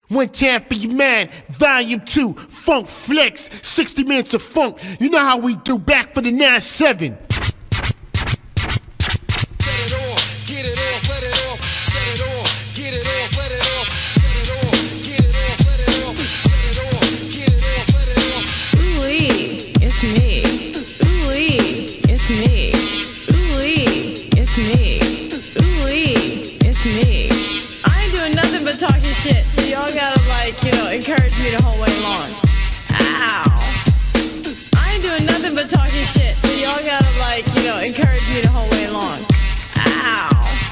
One time for your man, Volume 2, Funk Flex, 60 minutes of funk. You know how we do, back for the 9-7. It's me. Ooh-wee, it's me. Ooh-wee, it's me. Ooh-wee, it's me. I ain't doing nothing but talking shit, so y'all gotta encourage me the whole way along. Ow. I ain't doing nothing but talking shit, so y'all gotta encourage me the whole way along. Ow.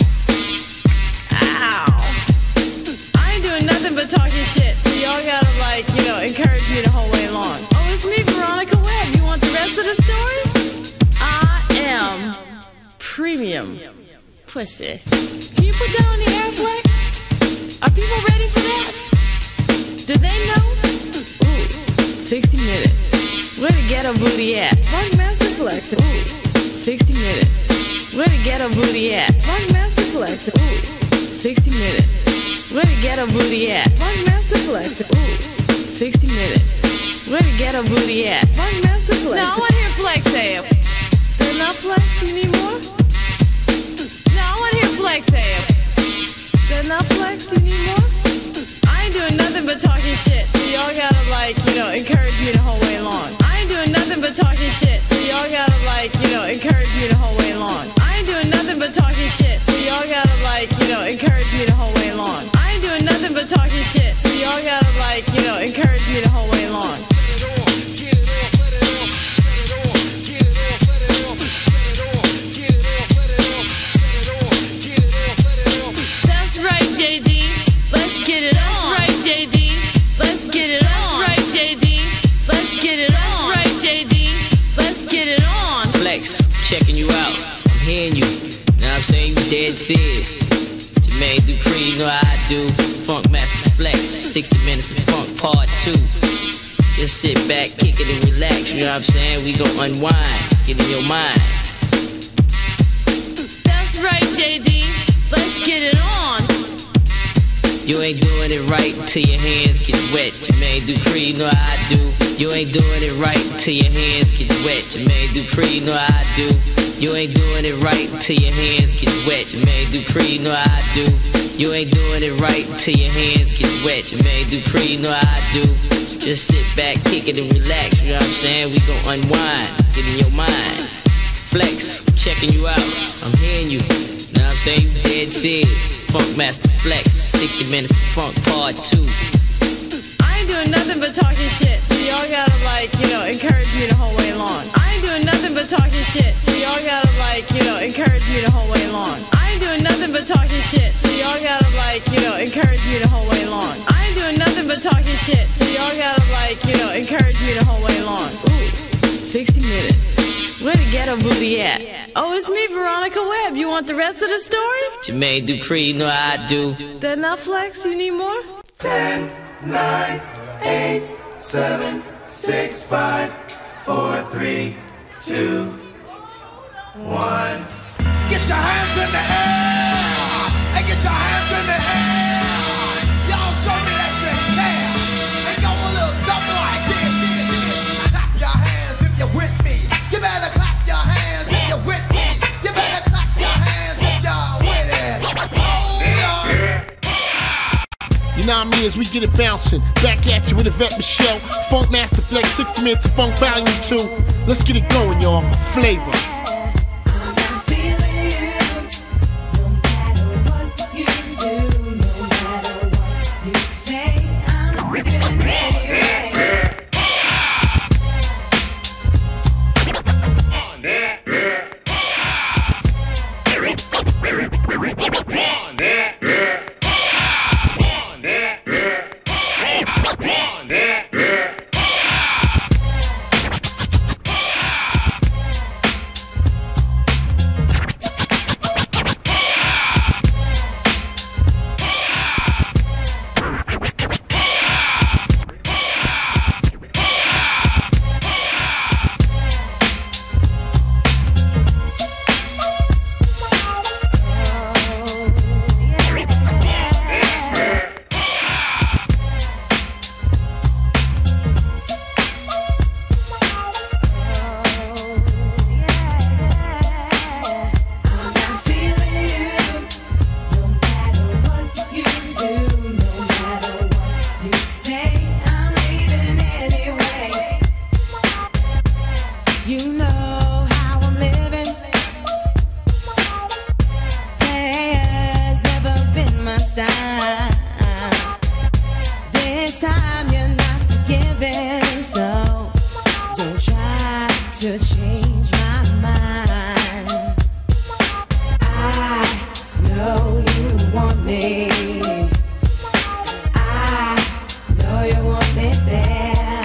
Ow. I ain't doing nothing but talking shit, so y'all gotta encourage me the whole way along. Oh, it's me, Veronica Webb. You want the rest of the story? I am premium pussy. Can you put that on the air flex? Are people ready for that? Do they know? Ooh, 60 minutes. Where the ghetto booty at? Funk Master Flex. Ooh, 60 minutes. Where the ghetto booty at? Funk Master Flex. Ooh, 60 minutes. Where the ghetto booty at? Funk Master Flex. Ooh, 60 minutes. Where the ghetto booty at? Funk Master Flex. No, I wanna hear Flex say it. There's enough Flex? You need more? No, I wanna hear Flex say it. There's enough Flex? You need more? I ain't doing nothing but talking shit, so y'all gotta encourage me the whole way along. I ain't doing nothing but talking shit, so y'all gotta encourage me the whole way along. I ain't doing nothing but talking shit, so y'all gotta encourage me the whole way along. I ain't doing nothing but talking shit, so y'all gotta encourage me the whole way along. That's right, JD. Let's get it on. That's right, JD. Let's get it on. That's right, JD. Let's get it on. That's right, JD. Let's get it on. Flex, checking you out. I'm hearing you. Now I'm saying you dead serious. Jermaine Dupri, you know how I do. Funk Master Flex, 60 minutes of funk part 2. Just sit back, kick it and relax. You know what I'm saying? We gon' unwind, get in your mind. That's right, JD. Let's get it on. You ain't doing it right till your hands get wet. Jermaine Dupri, you know how I do. You ain't doing it right till your hands get wet. Jermaine Dupri, you know how I do. You ain't doing it right till your hands get wet. Jermaine Dupri, you know how I do. You ain't doing it right till your hands get wet. Jermaine Dupri, you know how I do. Just sit back, kick it and relax. You know what I'm saying? We gon' unwind, get in your mind. Flex, I'm checking you out. I'm hearing you. Know what I'm saying? You dead serious. Funk Master Flex, 60 minutes of funk part 2. I ain't doing nothing but talking shit, so y'all gotta encourage me the whole way along. I ain't doing nothing but talking shit, so y'all gotta encourage me the whole way along. I ain't doing nothing but talking shit, so y'all gotta encourage me the whole way along. I ain't doing nothing but talking shit, so y'all gotta encourage me the whole way along. Ooh, 60 minutes. Where the ghetto booty at? Oh, it's me, Veronica Webb. You want the rest of the story? Jermaine Dupri, you know how I do. There's enough Flex? You need more? 10, 9, 8, 7, 6, 5, 4, 3, 2, 1. Get your hands in the air! And get your hands in the air! Y'all show me that you care! And go a little something like this. Clap your hands if you're with me. You better clap your hands if you're with me. You better clap your hands if you're with it. Hold on. You know what I mean? As we get it bouncing, back at you with Yvette Michelle, Funk Master Flex, 60 minutes of funk volume 2. Let's get it going, y'all. Flavor. something, so don't try to change my mind. I know you want me. I know you want me there.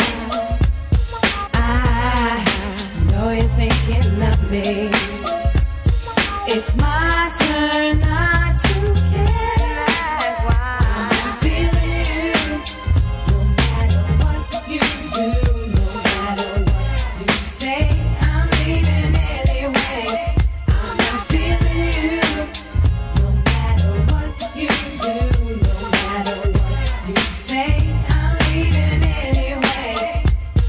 I know you're thinking of me. It's my turn not to care. That's why I'm feeling you. No matter what you do, no matter what you say, I'm leaving anyway. I'm not feeling you. No matter what you do, no matter what you say, I'm leaving anyway.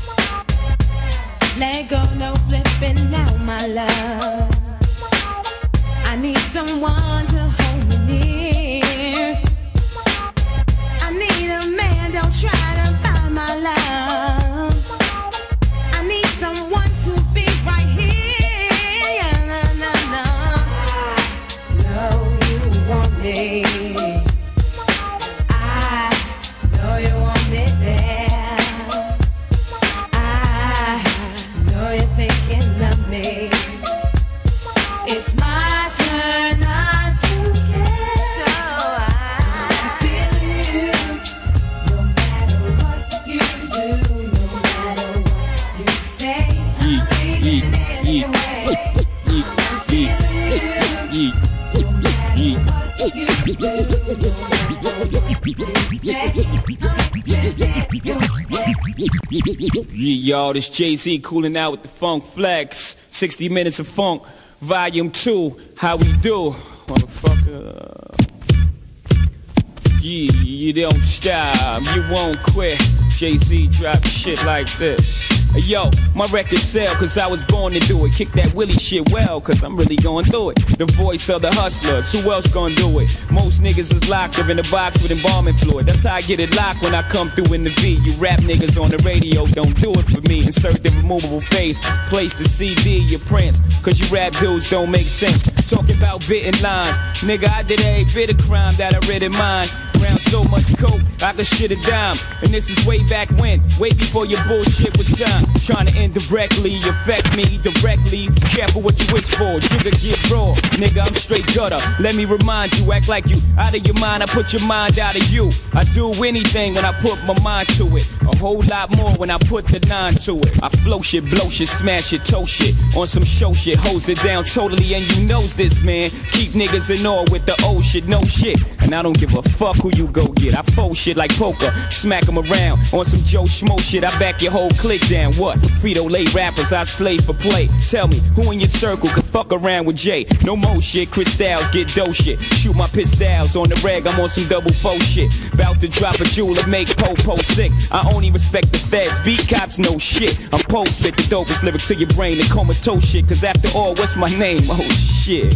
Let go, no flipping now, my love. I need someone to hold me near. I need a man, don't try to buy my love. I need someone to be right here. Yeah, no, no, no. I know you want me. I know you want me there. I know you're thinking of me. It's my turn not to care, so I'm feeling you. No matter what you do, no matter what you say, I'm leaving anyway. I'm feeling you. No matter what you do, no matter what you say, Yeah, y'all, this Jay-Z cooling out with the Funk Flex. 60 minutes of funk. Volume 2, how we do, motherfucker. Yeah, you don't stop, you won't quit. Jay-Z drop shit like this. Hey, yo, my record sell cause I was born to do it. Kick that Willie shit well cause I'm really going through it. The voice of the hustlers, who else gonna do it? Most niggas is locked up in a box with embalming fluid. That's how I get it locked when I come through in the V. You rap niggas on the radio, don't do it for me. Insert the removable face, place the CD, your prints. Cause you rap dudes don't make sense. Talking about bitten lines. Nigga, I did every bit of crime that I read in mine. Around so much coke, I could shit a dime. And this is way back when, way before your bullshit was signed. Trying to indirectly affect me directly. Careful what you wish for, jigger get raw. Nigga, I'm straight gutter. Let me remind you, act like you out of your mind. I put your mind out of you. I do anything when I put my mind to it. A whole lot more when I put the 9 to it. I flow shit, blow shit, smash it, toe shit. On some show shit, hose it down totally. And you knows this, man. Keep niggas in awe with the old shit, no shit. And I don't give a fuck who you go get. I fold shit like poker, smack 'em around. On some Joe Schmo shit, I back your whole clique down. What? Frito-Lay rappers, I slave for play. Tell me, who in your circle could fuck around with Jay? No more shit, Chris Styles get dough shit. Shoot my pistols on the reg, I'm on some double faux shit. Bout to drop a jewel and make po-po sick. I only respect the feds, beat cops, no shit. I'm post spit the dopest lyric to your brain, the comatose shit. Cause after all, what's my name? Oh shit.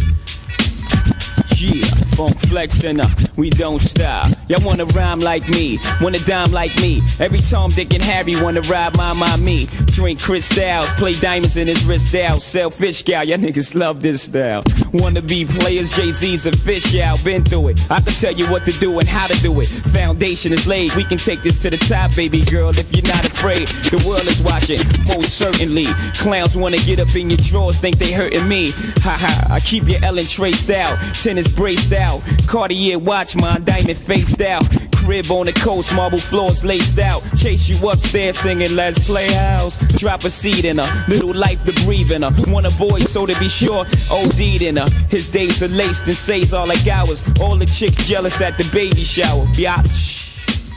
Yeah, Funk Flex and we don't stop. Y'all wanna rhyme like me, wanna dime like me. Every Tom, Dick, and Harry wanna ride my me. Drink Chris Styles, play diamonds in his wrist style. Selfish gal, y'all niggas love this style. Wanna be players, Jay-Z's a fish out. Been through it, I can tell you what to do and how to do it. Foundation is laid, we can take this to the top, baby girl, if you're not afraid. The world is watching, most certainly. Clowns wanna get up in your drawers, think they hurting me. Haha, I keep your Ellen traced out. Tennis braced out, Cartier watch, mine diamond faced out. Crib on the coast, marble floors laced out. Chase you upstairs singing Let's Play House. Drop a seed in her, little life to breathe in her. Want a boy, so to be sure, OD'd in her. His days are laced and says all like hours. All the chicks jealous at the baby shower. Biatch.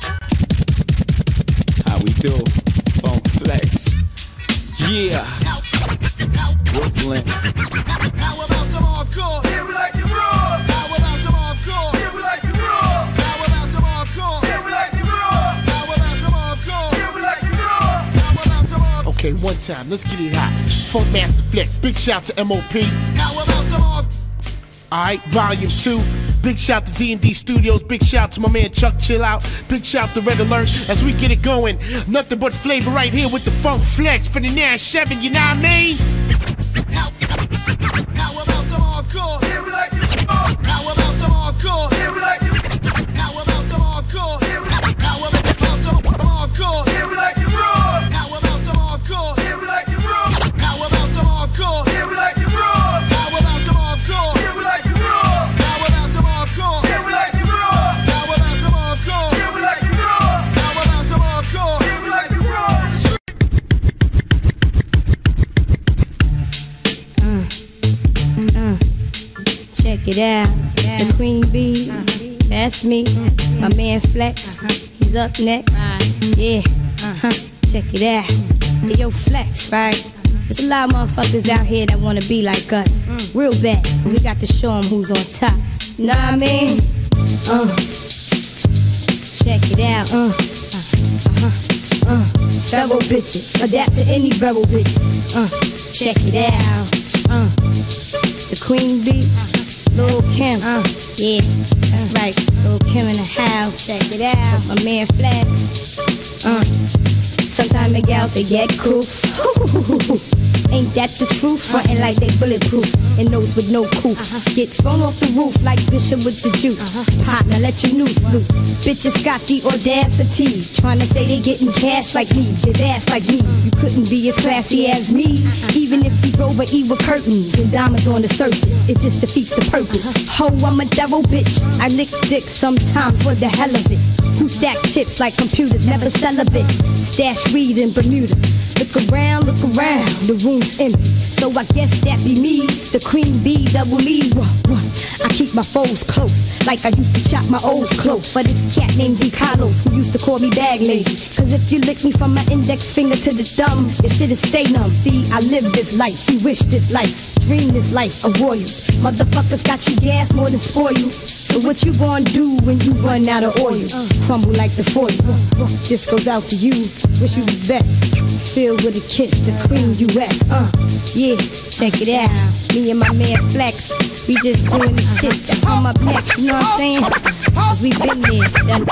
How we do? Funk Flex. Yeah. Brooklyn. How about some hardcore? Give it like you raw. How about some hardcore? Give it like you raw. How about some hardcore? Give it like you raw. How about some hardcore? Give it like you raw. How about some hardcore? Okay, one time, let's get it hot. Funk Master Flex, big shout to MOP. How about some hardcore? Alright, volume 2. Big shout to D&D Studios. Big shout to my man Chuck Chill Out. Big shout to Red Alert as we get it going. Nothing but flavor right here with the Funk Flex for the Nash 7, you know what I mean? How about some hardcore? Give it like you raw. How about some hardcore? Give it like you raw. How about some hardcore? How about some hardcore? Give it like you raw. it out. The Queen Bee, that's me. My man Flex, he's up next. Yeah, check it out. Hey, yo, Flex, right? There's a lot of motherfuckers out here that wanna be like us. Real bad, but we got to show them who's on top. Know what I mean? Check it out. Feral bitches, adapt to any feral bitches. Check it out. The Queen Bee, Lil' Kim. Yeah, that's right. Lil' Kim in the house. Check it out. My man Flex. Sometimes the gals they get cool. Ain't that the truth? Frontin' like they bulletproof and those with no coup. Get thrown off the roof like Bishop with the juice. Partner, let your noose loose. Bitches got the audacity, tryna say they getting cash like me, get ass like me. You couldn't be as classy as me, even if you drove a E with curtains and diamonds on the surface. It just defeats the purpose. Ho, I'm a devil bitch. I lick dick sometimes for the hell of it. Who stack chips like computers, never celibate. Stash weed in Bermuda. Look around, the room's empty. So I guess that be me, the Queen Bee, double E. I keep my foes close, like I used to chop my O's close. For this cat named D. Carlos, who used to call me bag lady. Cause if you lick me from my index finger to the thumb, your shit is stay numb. See, I live this life, you wish this life, dream this life of royals. Motherfuckers got you gas more than spoil you. So what you gonna do when you run out of oil? Crumble like the foil. This goes out to you, wish you the best. Filled with a kiss, the Queen US. Yeah, check it out. Me and my man Flex, we just doing the shit that I'm up next. You know what I'm saying? Cause we been there, done.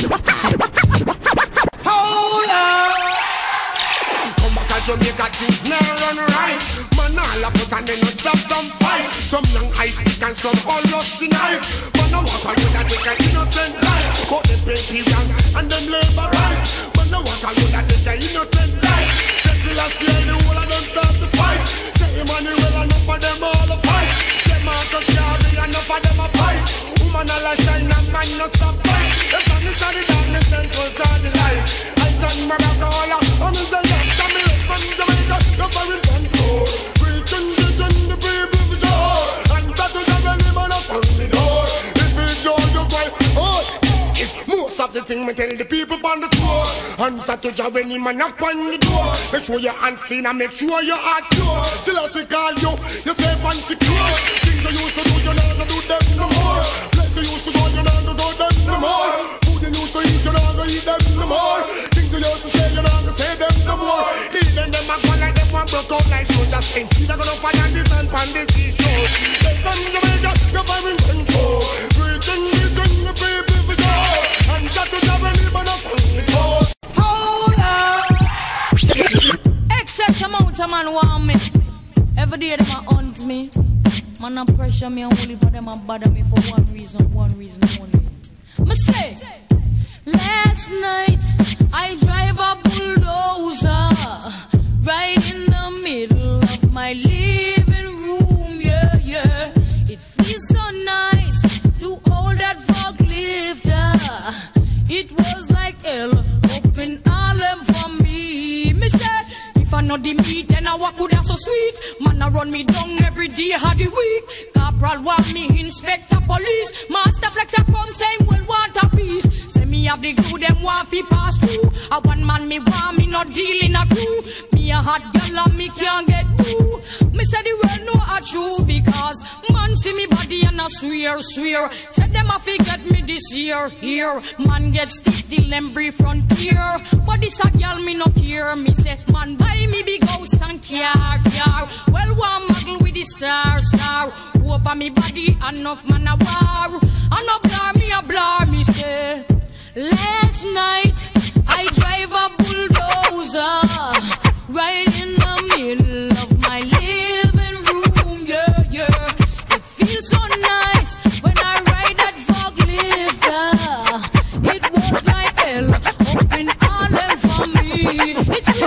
Hold on. Come back to Jamaica, things now run right. Man, all of us and then no stop some fight. Some young ice pick and some all lost the knife. Man, I walk around that take an innocent life. But them pay young and them labor right. Man, I walk around that take an innocent life. Till I see the whole of them start to fight. Say Emmanuel, enough of them all a fight. Say Marcus Garvey, enough of them a fight. Woman a light shine and man no stop fight. The sun is on the darkness and culture the light. I stand Morocco all up, I'm in the young Jamaica from Jamaica, the foreign control. Preaching the people of the door. And that is a very man up on the door. If it don't you cry, oh, it's most of the thing me tell the people on the tour. Answer to job when you man knock on the door. Make sure your hands clean and make sure your heart pure. Till I say call you, you're safe and secure. Things you used to do, you're not gonna do them no more. Places you used to go, you're not gonna go them no more. Food you used to eat, you're not gonna eat them no more. Things you used to say, you're not gonna say them no more. Even them a go like them one broke out like soldiers. Ain't see they're gonna find on this and pan this seashore. They from Jamaica, you're very control. Preaching the people for joy. And that is how we live on up on the road. Hold on. Excess amount of man want me. Every day them a hunt me. Man a pressure me and only for them a bother me for one reason only. Me say, last night I drive a bulldozer right in the middle of my living room, yeah. It feels so nice to hold that forklift. It was like hell up in Harlem for me. Me say, if I know the meat, then I walk good and so sweet. Man, I run me down every day of the week. Corporal want me, inspector police. Master Flex a come saying, well, want a piece. Say me have the glue, them want fi pass through. A one man me want me not deal in a crew. Me a hot girl and me can't get through. Me say the world know a true because man see me body and I swear. Said them a forget me this year. Here, man get stiff till them brief frontier. But this a girl me no care. Me say, man buy me big house and car. Well, one muggle with the star. Over me body, enough man a war. And a blur, me say. Last night, I drive a bulldozer right in the middle of my living room, yeah. It feels so nice when I ride that forklift. It was like hell up in Harlem for me. It's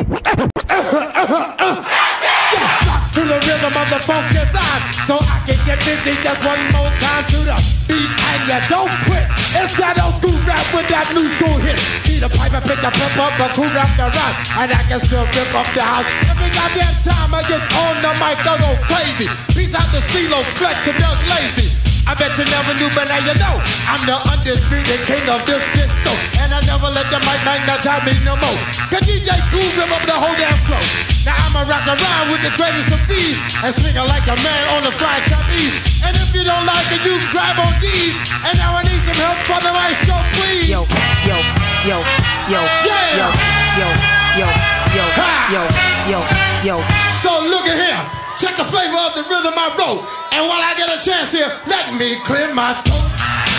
to the rhythm of the funky vibe, so I can get busy just one more time to the beat, and you don't quit. It's that old school rap with that new school hit. Need a pipe and pick a pump up, a cool rap the rock, and I can still rip up the house. Every goddamn time I get on the mic, I go crazy. Peace out to CeeLo, Flex, and Doug Lazy. I bet you never knew, but now you know. I'm the undisputed king of this disco, and I never let the mic magnetize me no more. Cause DJ Cool grip up the whole damn flow. Now I'ma rock around with the greatest of fees and swing like a man on the fly trapeze. And if you don't like it, you can grab on these. And now I need some help from the maestro, please. Yo, yo, yo, yo, yeah. yo, yo, yo, yo, yo, yo, yo. So look at here. Check the flavor of the rhythm I wrote. And while I get a chance here, let me clear my throat.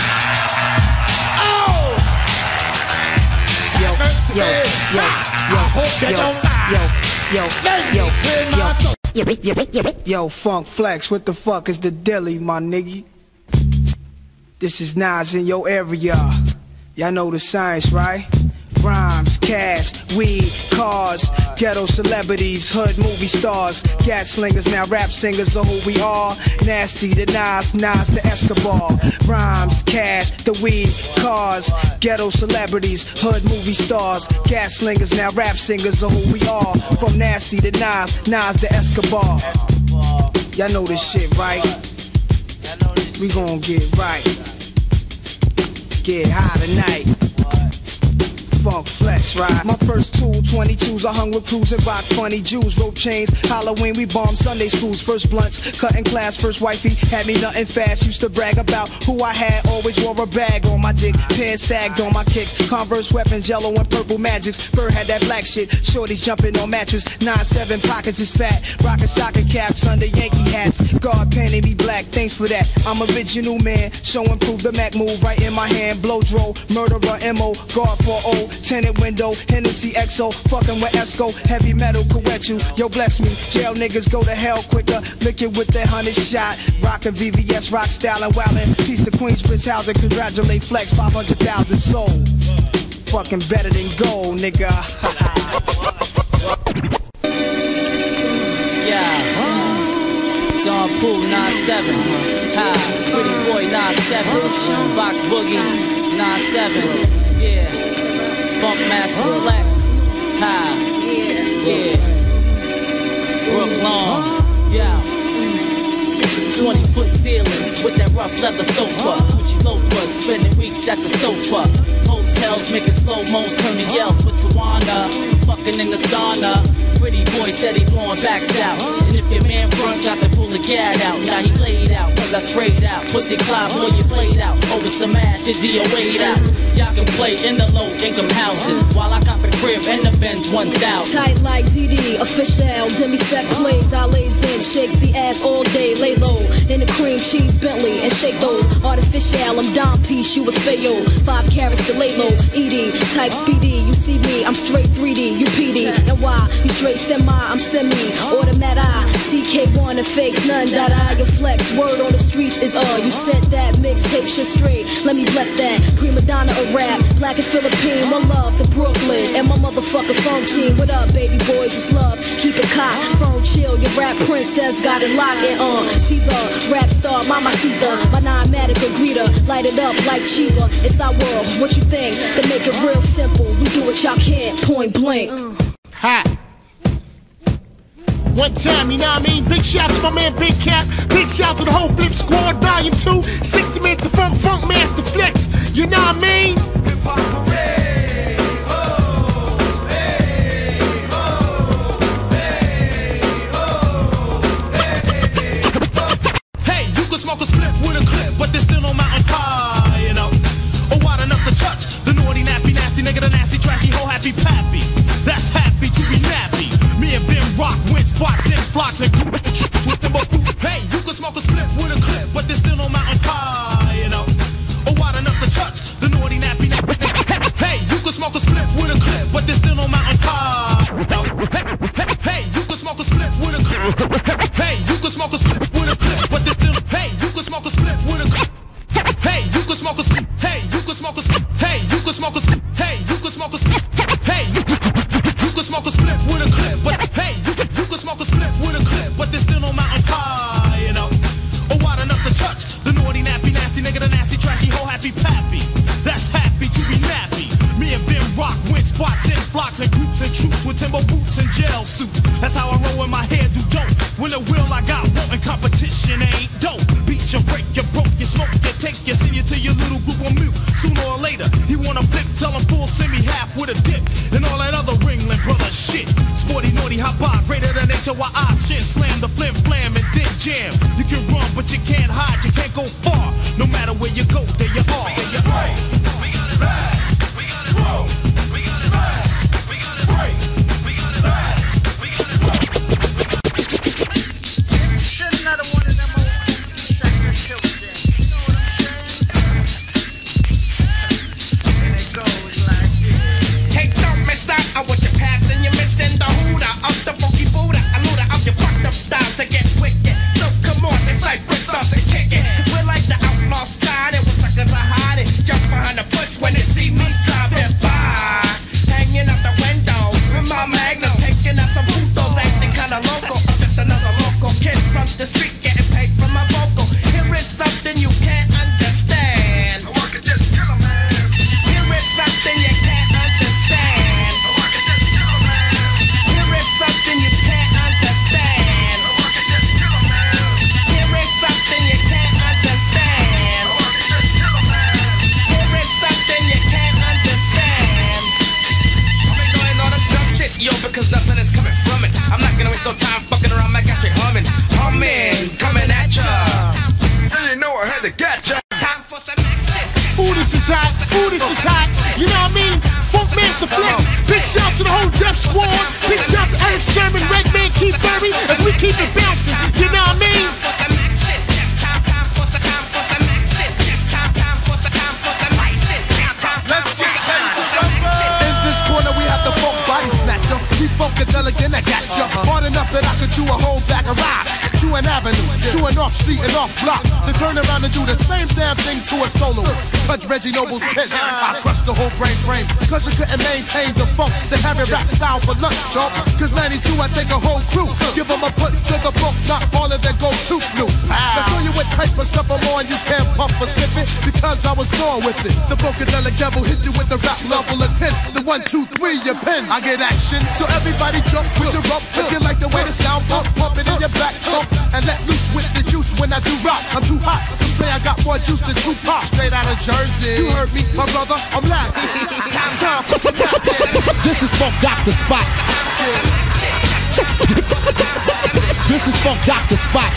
Oh! Yo, yo, yo, yo, I hope they don't mind. Yo, Let me clear my throat. Yo, Funk Flex, what the fuck is the dilly, my nigga? This is Nas in your area. Y'all know the science, right? Rhymes, cash, weed, cars, ghetto celebrities, hood movie stars, gas slingers, now rap singers are who we are. Nasty to Nas, Nas to Escobar. Rhymes, cash, the weed, cars, ghetto celebrities, hood movie stars, gas slingers, now rap singers are who we are. From Nasty to Nas, Nas to Escobar. Y'all know this shit, right? We gon' get right. Get high tonight. Funk Flex, right? My first tool, 22s, I hung with crews and rock funny Jews, rope chains, Halloween, we bombed Sunday schools, first blunts, cutting class, first wifey, had me nothing fast, used to brag about who I had, always wore a bag on my dick, pants sagged on my kick, Converse weapons, yellow and purple magics, Bird had that black shit, shorties jumping on mattress, 9-7 pockets is fat, rockin' stocking caps under Yankee hats, God painted me black, thanks for that, I'm original man, show and prove the Mac move right in my hand, blow dro, murderer, MO, God for O, tenant window, Hennessy XO, fucking with Esco, heavy metal correct you, yo bless me, jail niggas go to hell quicker, lick it with that 100 shot, rockin' VVS, rock style and wildin', peace to Queensbridge housing, congratulate Flex, 500,000 sold, fucking better than gold, nigga. Yeah, Don Pool 9-7, ha, Pretty Boy 9-7, Box Boogie 9-7, yeah. Funk Master Flex, ha, yeah, Brooklyn, yeah, 20-foot ceilings with that rough leather sofa, Gucci loafers, spending weeks at the sofa, hotels making slow-mos, turning yells with Tawana, fucking in the sauna, pretty boy said he blowing backs out, and if your man front got to pull the gat out, now he laid out, cause I sprayed out, pussy cloud, boy you played out, over some ass, your deal weighed out. Y'all can play in the low-income housing while I got the crib and the Benz 1000. Tight like DD, official, demi-sec plays, I lays in, shakes the ass all day, lay low in the cream cheese Bentley and shake those. Artificial, I'm Don Piece, you was Fayo, 5 carats to lay low, ED, type speedy, you see me, I'm straight 3D, you PD, and why, you straight semi, I'm semi, automatic, CK1 and fakes, none that I your flex, word on the streets is you said that mixtape shit straight, let me bless that, prima donna a rap, black and Philippine, one love to Brooklyn, and my motherfucking phone team, what up baby boys, it's love, keep it cock, phone chill, your rap princess got it locked and see the rap star, mama Sita, my non-matic greeter, light it up like Chiba, it's our world, what you think, to make it real simple, we do what y'all can't, point blank. Hot. One time, you know what I mean? Big shout to my man Big Cap. Big shout to the whole Flip Squad, Volume 2. 60 minutes of Funk Master Flex. You know what I mean? Hey, you can smoke a spliff with a clip, but there's still no mountain high, you know. Or wide enough to touch the naughty, nappy, nasty nigga, the nasty, trashy, whole happy pappy. That's happy to be nappy. Me and Ben rock with spots and flocks and groups with them. Hey, you can smoke a spliff with a clip, but there's still no mountain high, you know. Or wide enough to touch the naughty, nappy. Hey, you can smoke a spliff with a clip, but there's still no mountain high. Hey, you can smoke a spliff with a clip. Hey, you can smoke a spliff with a clip, but there's still. Hey, you can smoke a spliff with a clip. Hey, you can smoke a spliff. Hey, you can smoke a spliff. Hey, you can smoke a spliff. Hey, you can smoke a spliff. Hey, you can smoke a spliff with a clip, but hey, you can smoke a spliff with a clip, but there's still no mountain high, you know. Or wide enough to touch the naughty, nappy, nasty nigga, the nasty, trashy, whole happy pappy. That's happy to be nappy. Me and Ben rock with spots and flocks and groups and troops with timber boots and jail suits. That's how I roll when my hair do dope. When the will I got won't and competition ain't dope. Beat you, break you, broke you, smoke hop by, greater than HOI shit. Slam the flim flam and then jam. You can run, but you can't hide, you can't go far. No matter where you go, there you are. There you are. We got it back. We got it roll. We got it back. We got it break. We got it back. We got it roll. Shit, another one of them old second killers there. You know what I'm saying? And it goes like this. Hey, don't miss out on what you're passing. You're missing the hooter of the funky Buddha. A looter of your fucked up styles to get wicked. So come on, it's like Brick starts to kick it. Cause we're like the outlaw style. It was suckers are hiding. Jump behind the bush when they see me driving by. Hanging out the window with my magnum. Taking out some putos, acting kinda local. I'm just another local kid from the street getting paid for my vocal. Here is something you can't understand. I could just kill a man. Here is something you can't understand. I could just kill a man. Here is something you can't understand. I could just kill a man. Here is something you can't understand. I could just kill a man. Here is something you can't understand. I've been doing all the dumb shit, yo, because nothing is coming from it. I'm not gonna waste no time fucking around, I got straight humming. Humming, coming at ya. And you know I had to get ya. Time for some action. Ooh, this is hot. Ooh, this is hot. You know what I mean? Funk Master Flex. Big shout to the whole Def Squad. Big shout to Eric Sherman, Redman, Keith Berry, as we keep it bouncing. You know what I mean? For some action. Just time for some action. Just time for some action. Let's just change the number. In this corner we have the funk body snatcher. We funkadelic and I got ya. Hard enough that I could chew a whole bag of rocks. Chew an avenue, chew an off street and off block. Then turn around and do the same damn thing to a soloist. Touch Reggie Noble's piss. I crushed the whole brain frame. Cause you couldn't maintain the funk. They have it rap style for lunch, chump. Cause 92 I take a whole crew. Give them a put to the book, not all of their go-to news. I'll show you what type of stuff I'm on. You can't puff or slip it because I was born with it. The funkadelic devil hit you with the rap level of 10. The 1, 2, 3, your pen. I get action. So everybody jump with your rump. If you like the way the sound bumps, pump it in your back trunk. And let loose with the juice when I do rock. I'm too hot. Some say I got more juice than Tupac. Straight out of Jersey. You heard me, my brother. I'm laughing. Time for some action. This is Funk Dr. Spot. This is Funk Dr. Spot.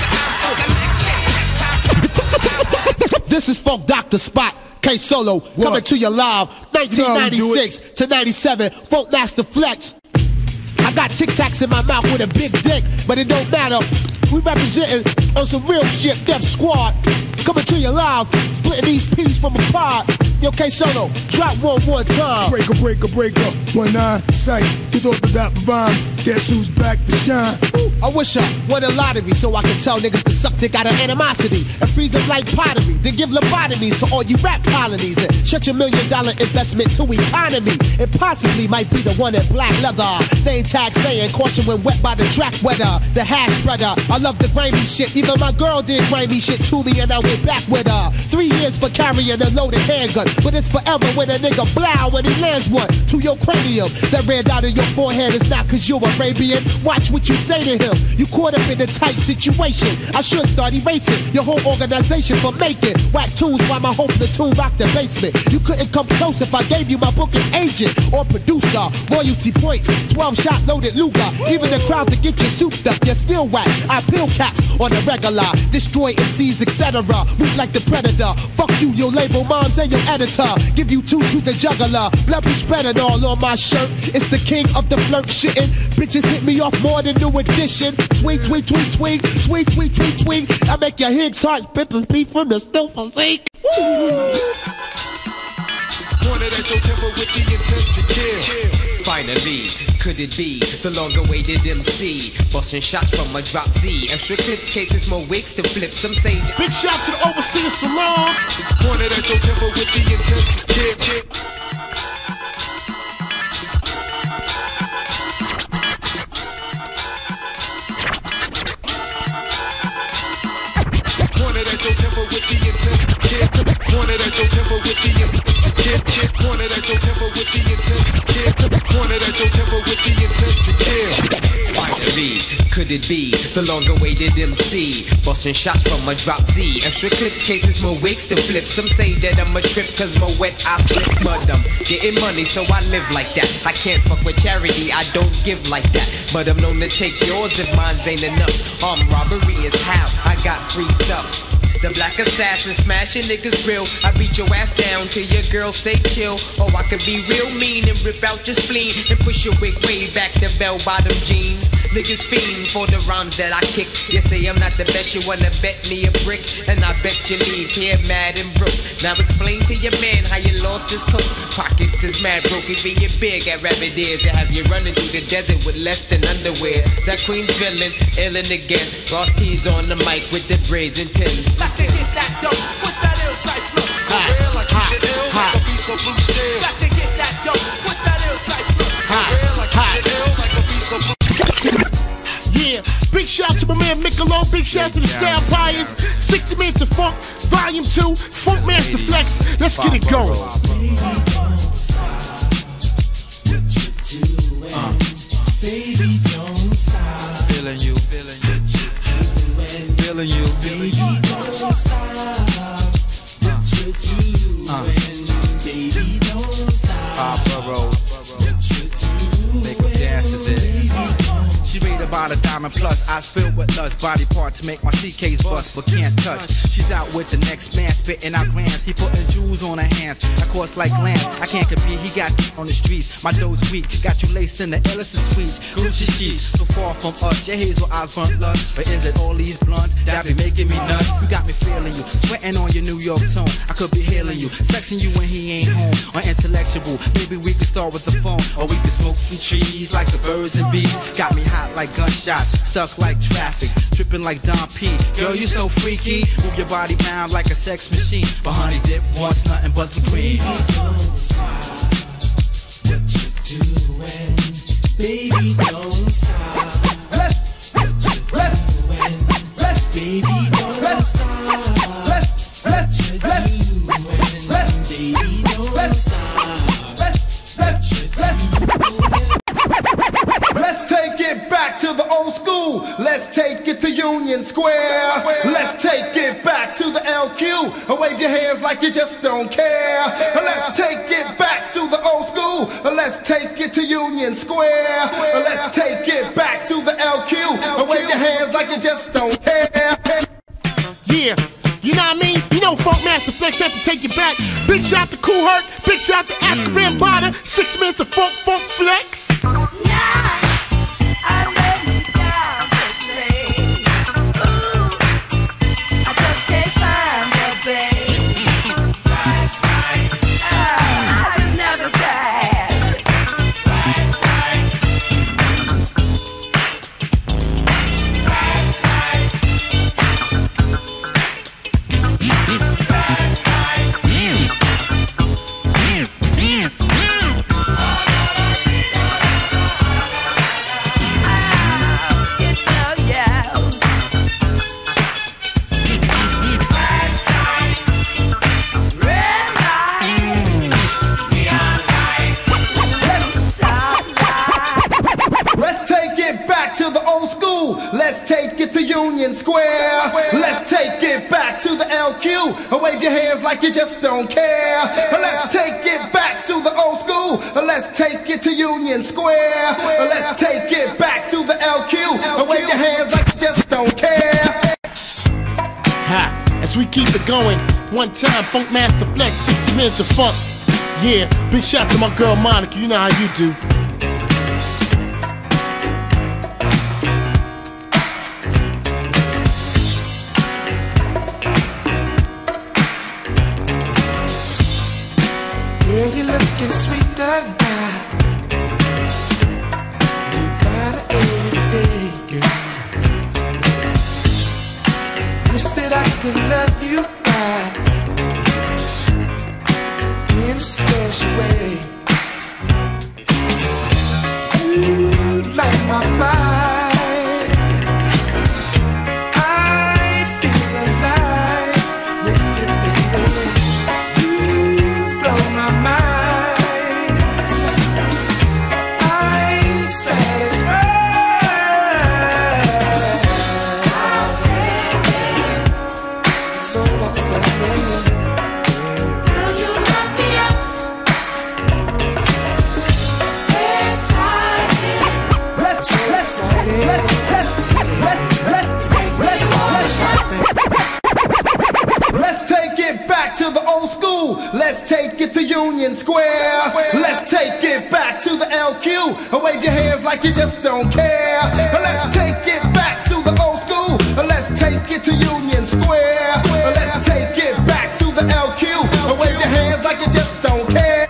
This is Funk Dr. Spot. K Solo coming to you live. 1996 to 97. Funk Master Flex. I got Tic Tacs in my mouth with a big dick, but it don't matter. We representing on some real shit, Def Squad. Coming to you live, splitting these peas from a pod. Yo, K Solo, drop one more time. Breaker, breaker, breaker, 1-9, sight. You thought the dot rhyme, guess who's back to shine? I wish I won a lottery so I could tell niggas to suck dick out of animosity and freeze them like pottery. Then give lobotomies to all you rap colonies and shut your $1 million investment to economy. It possibly might be the one in black leather. Name tag saying caution when wet by the track weather. The hash spreader. I love the grimy shit. Even my girl did grimy shit to me and I went back with her. 3 years for carrying a loaded handgun, but it's forever when a nigga blow when he lands one to your cranium. That red out of your forehead is not cause you're Arabian. Watch what you say to him. You caught up in a tight situation. I should start erasing your whole organization for making whack tunes while my whole platoon rock the basement. You couldn't come close if I gave you my booking agent or producer. Royalty points, 12-shot loaded Luger. Even the crowd to get you souped up, you're still whack. I peel caps on the regular, destroy MCs, etc. Move like the predator. Fuck you, your label moms and your editor. Give you two to the juggler. Blood be spreading all on my shirt. It's the king of the flirt shitting. Bitches hit me off more than New Edition. Tweet, tweet, tweet, tweet, tweet, tweet, tweet, tweet. I make your Higgs heart spit and beat from the still physique. Wanted at your temple with the intent to kill. Finally, could it be the long-awaited MC? Busting shots from a drop Z. Extra clips, cases, more wigs to flip. Some say. Big shout to the Overseer Salon. Wanted at your temple with the intent to kill. Wanted at your temple with the intent to kill. Wanted at your temple with the intent to kill. Wanted at your temple with the intent to kill. Wanted at your temple with the intent to kill. Finally, could it be? The long-awaited MC, busting shots from a drop Z. Extra clips, cases, more wigs to flip. Some say that I'm a trip, cause my wet I flip. But I'm getting money, so I live like that. I can't fuck with charity, I don't give like that. But I'm known to take yours if mine ain't enough. Armed robbery is how I got free stuff. The black assassin smashing niggas grill. I beat your ass down till your girl say chill. Or I could be real mean and rip out your spleen and push your wig way back to bell-bottom jeans. Niggas fiend for the rhymes that I kick. You say I'm not the best, you wanna bet me a brick, and I bet you leave here mad and broke. Now explain to your man how you lost his coat. Pockets is mad broke, it being big at rabbit ears. To have you running through the desert with less than underwear. That Queen's villain, illin' again. Ross T's on the mic with the braids and tins. Got to get that dope with that ill type flow. Real like you should ill, like a piece of blue steel. Got to get that dope with that ill type flow. Real like you should ill, like a piece of blue. Yeah, big shout to my man Michelob, big shout to the Soundpires. 60 Minutes of Funk, Volume 2, Funk Master Flex. Let's get it going. Baby, don't stop. Feeling you, feeling you, feeling you, feeling you. Baby, don't stop. What you doing? Baby, don't stop. Papa Road, make a dance to this. She read about a diamond plus, eyes filled with lust, body part to make my CKs bust, but can't touch. She's out with the next man, spitting out glands. He putting jewels on her hands, of course like glands. I can't compete, he got on the streets. My dough's weak, got you laced in the illest of sweets. Gucci sheets, so far from us. Your hazel eyes burnt lust, but is it all these blunts that be making me nuts? You got me feeling you, sweating on your New York tone. I could be healing you, sexing you when he ain't home. Or intellectual, maybe we could start with the phone, or we could smoke some trees like the birds and bees. Got me hot like gunshots, stuck like traffic, tripping like Don P. Girl, you so freaky, move your body pound like a sex machine. But honey dip wants nothing but the cream. Baby, don't stop what you doing. Baby, don't stop what you doing. Baby, don't stop what you doing. Baby, don't stop what you doing. Let's take it back to the old school. Let's take it to Union Square. Let's take it back to the LQ. Wave your hands like you just don't care. Let's take it back to the old school. Let's take it to Union Square. Let's take it back to the LQ. Wave your hands like you just don't care. Yeah. You know what I mean? You know Funk Master Flex have to take it back. Big shout to Kool Herc, big shout to Africa Bambaataa, 6 minutes of Funk Flex. Let's take it to Union Square. Let's take it back to the LQ. Wave your hands like you just don't care. Let's take it back to the old school. Let's take it to Union Square. Let's take it back to the LQ. Wave your hands like you just don't care. Ha! As we keep it going, one time Funk Master Flex, 60 minutes of funk. Yeah, big shout to my girl Monica. You know how you do. Girl, you're looking sweet tonight. You got it every day, girl. Wish that I could love you right in a special way. Ooh, like my fire. Union Square. Let's take it back to the LQ. Wave your hands like you just don't care. Let's take it back to the old school. Let's take it to Union Square. Let's take it back to the LQ. Wave your hands like you just don't care.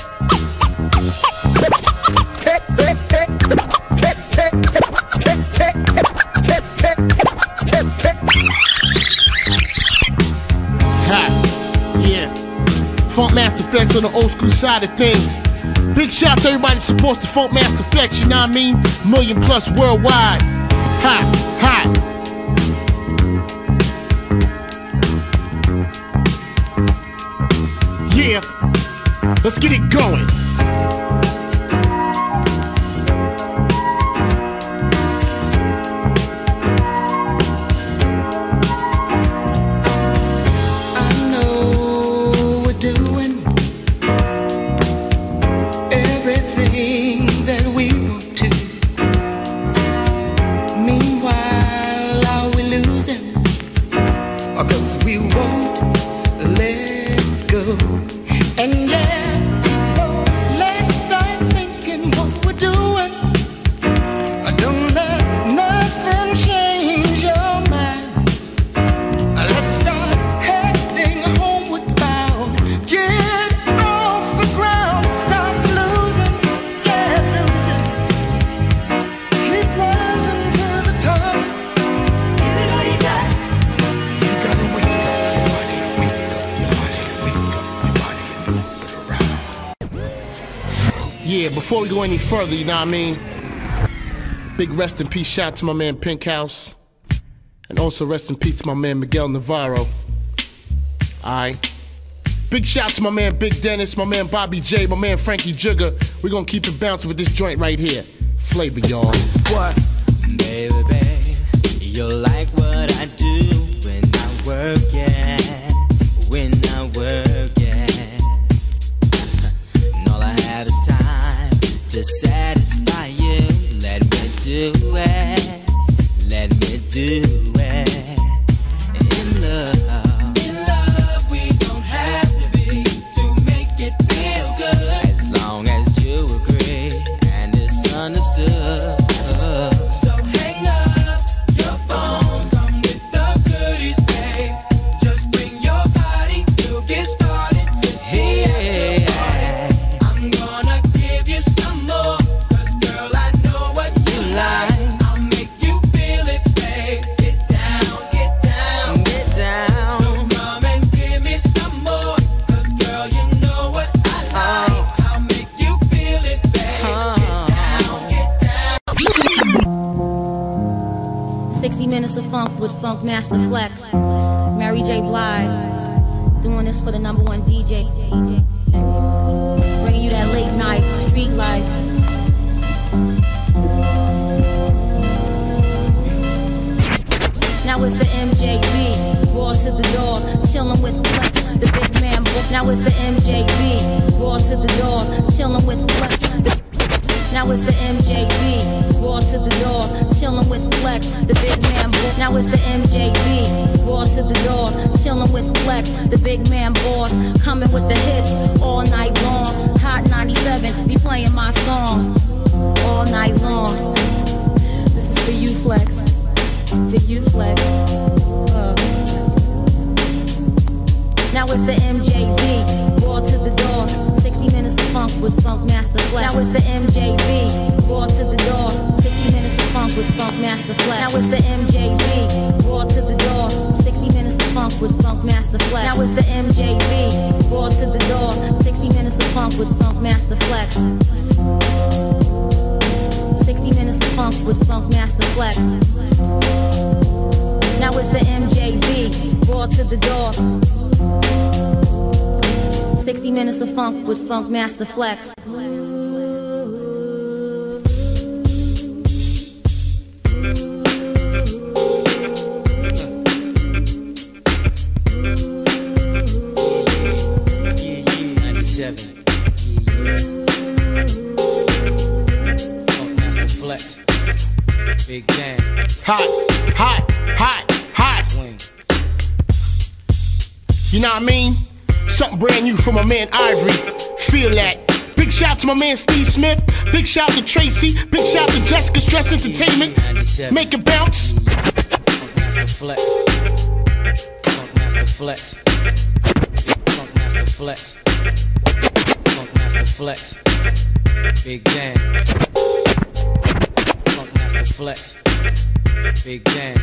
Funk Master Flex on the old school side of things. Big shout to everybody that supports the Funk Master Flex, you know what I mean? 1 million plus worldwide. Hot, hot. Yeah, let's get it going. Before we go any further, you know what I mean? Big rest in peace shout to my man Pink House. And also rest in peace to my man Miguel Navarro. Alright. Big shout to my man Big Dennis, my man Bobby J, my man Frankie Jugger. We're gonna keep it bouncing with this joint right here. Flavor, y'all. What? Baby, you like what I do when I work, yeah. When I work, yeah. And all I have is time to satisfy you. Let me do it. Let me do it. In love, we don't have to be to make it feel good. As long as you agree and it's understood. So hang up your phone, come with the goodies, babe. Just bring your body to get started. Hey, I'm gonna give you some more, 'cause girl, I know what you like. I'll make you feel it, babe. Get down, get down, get down. So come and give me some more, 'cause girl, you know what I like. I'll make you feel it, babe. Get down, get down. 60 minutes of funk with Funk Master Flex. Mary J. Blige. Doing this for the #1 DJ. Bringing you that late night street life. Now it's the MJB. Raw to the door. Chillin' with Flex, the big man. Now it's the MJB. Raw to the door. Chillin' with Flex. Now it's the MJB, raw to the door, chillin' with Flex, the big man. Now it's the MJB, raw to the door, chillin' with Flex, the big man boss, coming with the hits all night long. Hot 97, be playing my songs all night long. This is for you, Flex, for you, Flex. Now it's the MJB, raw to the door. 60 minutes of funk with Funk Master Flex. Now it's the MJB, raw to the door. 60 minutes of funk with Funk Master Flex. Now it's the MJB, raw to the door. 60 minutes of funk with Funk Master Flex. Now it's the MJB, raw to the door. 60 minutes of funk with Funk Master Flex. 60 minutes of funk with Funk Master Flex. Now it's the MJB, raw to the door. 60 minutes of funk with Funk Master Flex. Big Jam. Hot, hot, hot, hot. Swing. You know what I mean? Something brand new from my man Ivory. feel that. Big shout to my man Steve Smith. Big shout to Tracy. Big shout to Jessica Stress Entertainment. Make it bounce. Master Flex. Funk Master Flex. Funk Master Flex. Funk Master Flex. Big gang. Funk Master Flex. Big gang.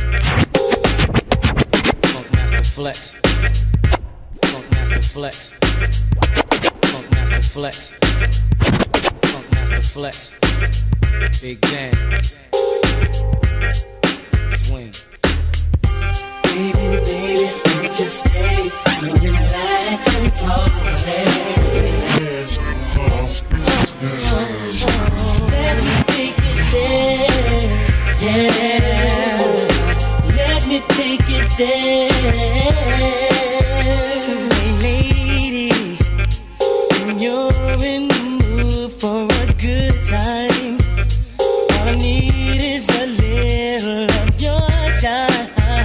Funk Master Flex. Funk Master Flex. Funk Master Flex. Funk Master Flex. Big gang. Swing. Baby, baby, just stay, relax and party. Let me take it there, yeah. Let me take it there. Hey lady, when you're in the mood for a good time, all I need is a little of your time.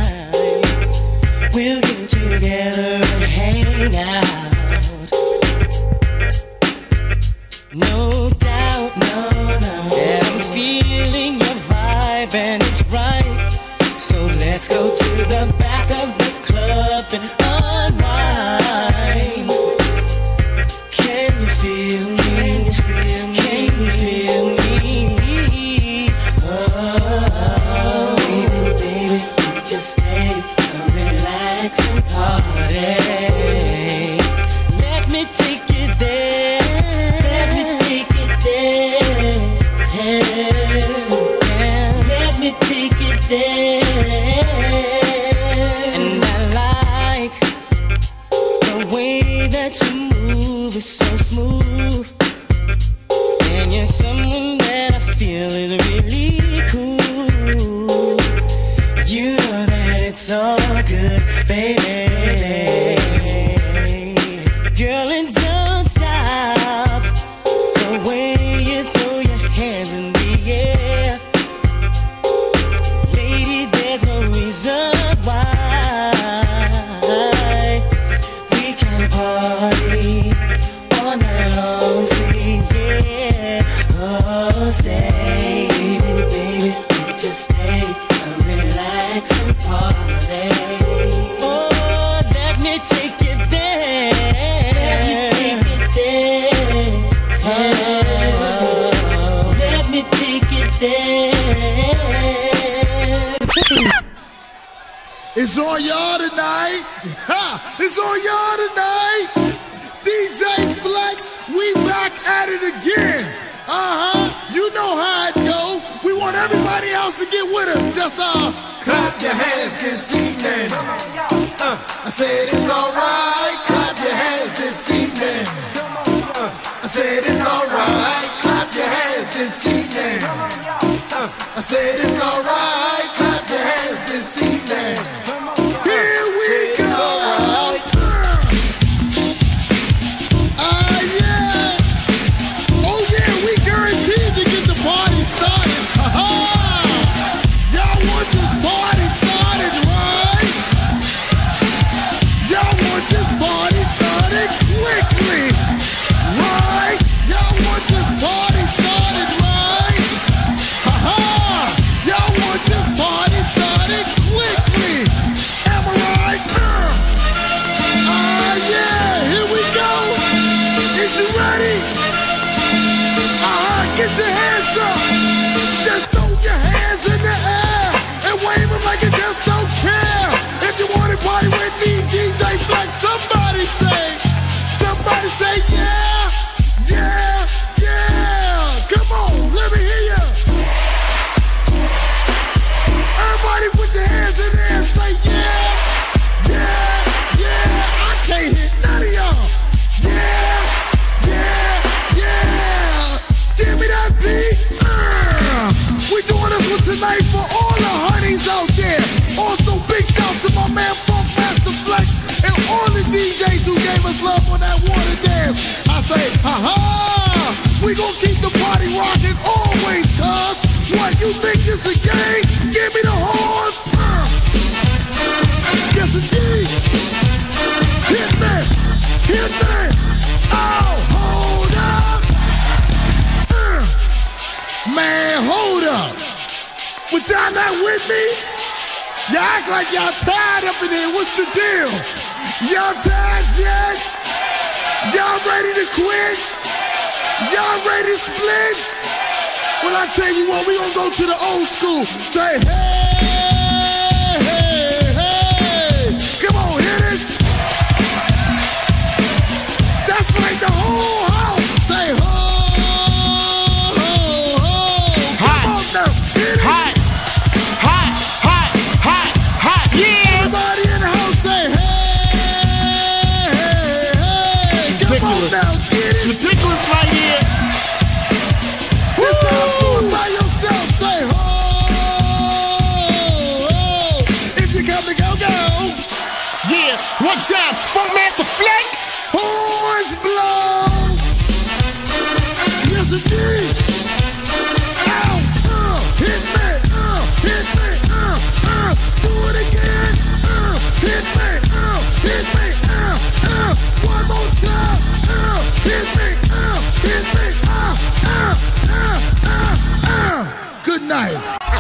We'll get together and hang out. No doubt, no, that I'm feeling your vibe and it's right. So let's go to the back of the club and unwind. Can you feel me? Can you feel me? Oh, baby, baby, just stay. Relax and party. Let me take it there. Let me take it there. Let me take it there. And I like the way that you move. It's so smooth. And you're someone that I feel is really cool. You know that it's all good, baby. Girl, and don't stop the way you throw your hands in the air. Lady, there's no reason why we can't party all night long, sweet, yeah. Oh, stay, baby, baby, just stay. Relax and party. Oh, let me take it there. Let me take it there. Oh, let me take it there. It's on y'all tonight. Ha! It's on y'all tonight. DJ Flex, we back at it again. You know how it go. We want everybody else to get with us. Just clap your hands this evening. I said it's alright. Clap your hands this evening. I said it's alright. Clap your hands this evening. I said it's alright. Clap your hands this evening. Here we go. Party started. Y'all want this party started, right? Y'all want this party started quickly, right? Y'all want this party started, right? Y'all want this party started quickly. Am I right? Yeah, here we go. Is you ready? Get your hands up. Just throw your hands in the air and wave them like you just don't care. If you want to party with me, DJ Flex, somebody say yeah, yeah, yeah. Come on, let me hear you. Everybody put your hands in the air and say yeah, yeah, yeah. I can't hit none of y'all. Yeah, yeah, yeah. Give me that beat. We doing this one tonight for all the honeys out there. Also, big shout to my man Funk Master Flex and all the DJs who gave us love on that water dance. I say, we gon' keep the party rocking always, cuz. What, you think this a game? Give me the horns. Yes, indeed. Hit me. Oh, hold Man, hold up. But y'all not with me? Y'all act like y'all tired up in here. What's the deal? Y'all tired yet? Y'all ready to quit? Y'all ready to split? Well, I tell you what, we gonna go to the old school. Say, hey, hey, hey. Come on, hit it. That's like the whole house. Say, ho, ho, ho. Come on now, hit it. Hot, hot, hot, hot, hot, yeah. Everybody in the house say, hey, hey, hey. It's ridiculous. Come on now, get it. It's ridiculous right here. This time do it by yourself. Say, ho, ho. If you come to go, go. Yeah, one time, Funk Master Flex. Horns blow. Yes, indeed. Ow, hit me, hit me, do it again. Hit me, hit me, one more time. Hit me, hit me, Good night.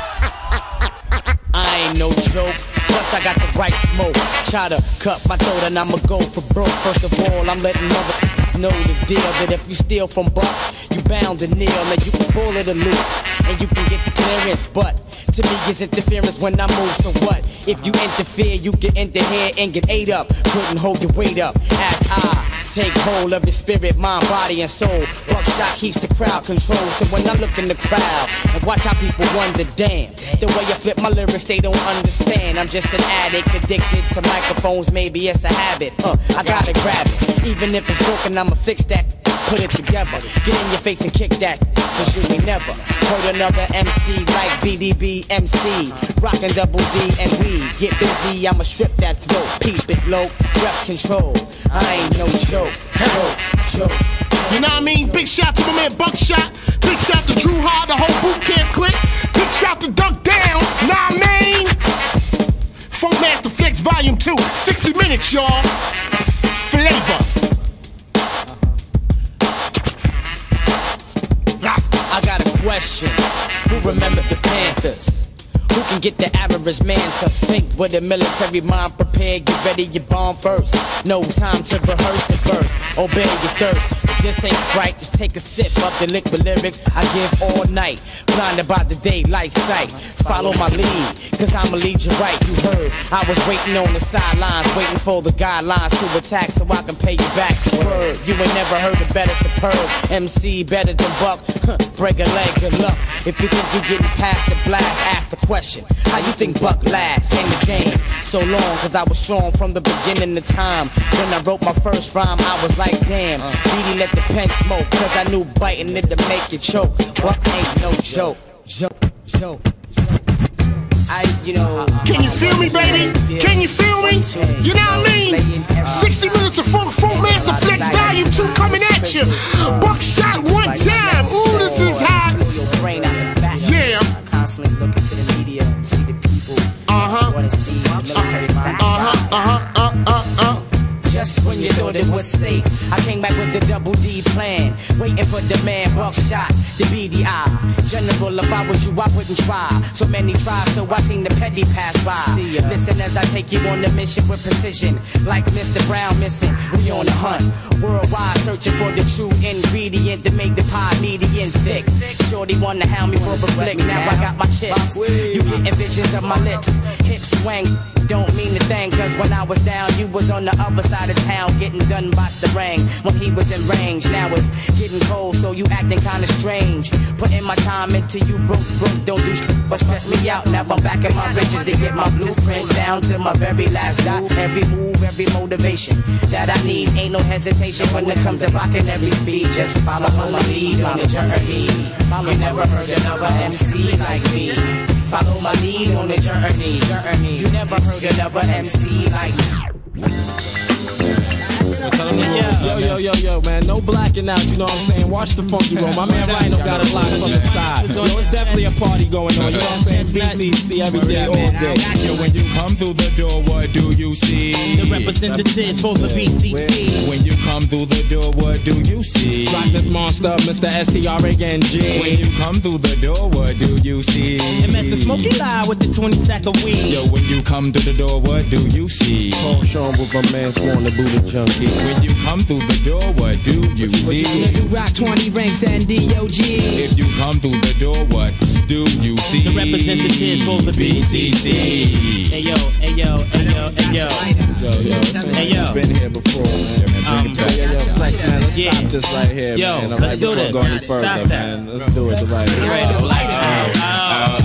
I ain't no joke. Plus I got the right smoke. Try to cut my throat and I'ma go for broke. First of all, I'm letting mother know the deal that if you steal from Buck, you bound to kneel and you can pull it a loop and you can get the clearance. But to me, it's interference when I move. So what? If you interfere, you get in the head and get ate up. Couldn't hold your weight up as I take hold of your spirit, mind, body, and soul. Buckshot keeps the crowd controlled. So when I look in the crowd and watch how people wonder, damn, the way I flip my lyrics, they don't understand. I'm just an addict, addicted to microphones. Maybe it's a habit. I gotta grab it. Even if it's broken, I'ma fix that. Put it together. Get in your face and kick that. Cause you ain't never heard another MC like BDB MC. Rockin' Double D and we get busy. I'ma strip that throat. Peep it low. Rep control. I ain't no joke. Joke. You know what I mean? Big shout to my man Buckshot. Big shout to Drew Hard, the whole boot camp clique. Big shout to Duck Down. Nah, man. Funk Master Flex Volume 2. 60 minutes, y'all. Flavor. I got a question. Who remembered the Panthers? Who can get the average man to think with a military mind prepared? Get ready, you bomb first. No time to rehearse the verse. Obey your thirst. If this ain't Sprite, just take a sip of the liquid lyrics I give all night. Blinded by the daylight sight. Follow my lead, cause I'ma lead you right. You heard, I was waiting on the sidelines, waiting for the guidelines to attack so I can pay you back. Word, you ain't never heard a better superb MC, better than Buck. Break a leg, good luck. If you think you're getting past the blast, ask the question. How you think Buck lasts in the game so long? Cause I was strong from the beginning of time. When I wrote my first rhyme, I was like, damn, really let the pen smoke. Cause I knew biting it to make you choke. Buck ain't no joke. Can you feel me, baby? Can you feel me? You know what I mean? 60 minutes of Funk Master Flex Volume 2 coming at you. Buckshot one time. Ooh, this is hot. Yeah. Constantly looking to the media, see the people. Want to see the military mind. Just when you thought it was safe, I came back with the Double D plan. Waiting for the man Buckshot, the BDI. General, if I was you, I wouldn't try. So many tries, so I seen the petty pass by. Listen as I take you on the mission with precision. Like Mr. Brown missing, we on the hunt. Worldwide searching for the true ingredient to make the pie median thick. Shorty wanna hound me for a flick, now I got my chips. You getting visions of my lips, hips swing. Don't mean a thing, cause when I was down, you was on the other side of town, getting done by the ring. When he was in range, now it's getting cold, so you acting kinda strange. Putting my time into you, broke, don't do shit but stress me out. Now I'm back in my riches to get my blueprint down to my very last dot. Every move, every motivation that I need, ain't no hesitation when it comes to rocking every speed. Just follow my lead on the journey. You never heard another MC like me. Follow my lead on the journey. You never heard another MC like me. Yo, man, no blacking out, you know what I'm saying? Watch the funky roll. My man Rhino got it locked from the side. Yo, it's definitely a party going on, you know what I'm saying? BCC every day, all day. Yo, when you come through the door, what do you see? The representatives for the BCC. When you come through the door, what do you see? Rock this monster, Mr. STRANG. When you come through the door, what do you see? And Mr. Smokey Live with the 20 sack of weed. Yo, when you come through the door, what do you see? Paul Sean with my man Swan, the Buddha Junkie. When you come through the door, what do you see? You rock 20 ranks and DOG. If you come through the door, what do you see? The representatives for the BCC. Hey yo, hey yo, hey yo, hey yo. Hey yo. It's been here before, man. Yo, Flex, man, let's stop this right here, man. Yo, let's do this. Go any further, man. Let's do it right here.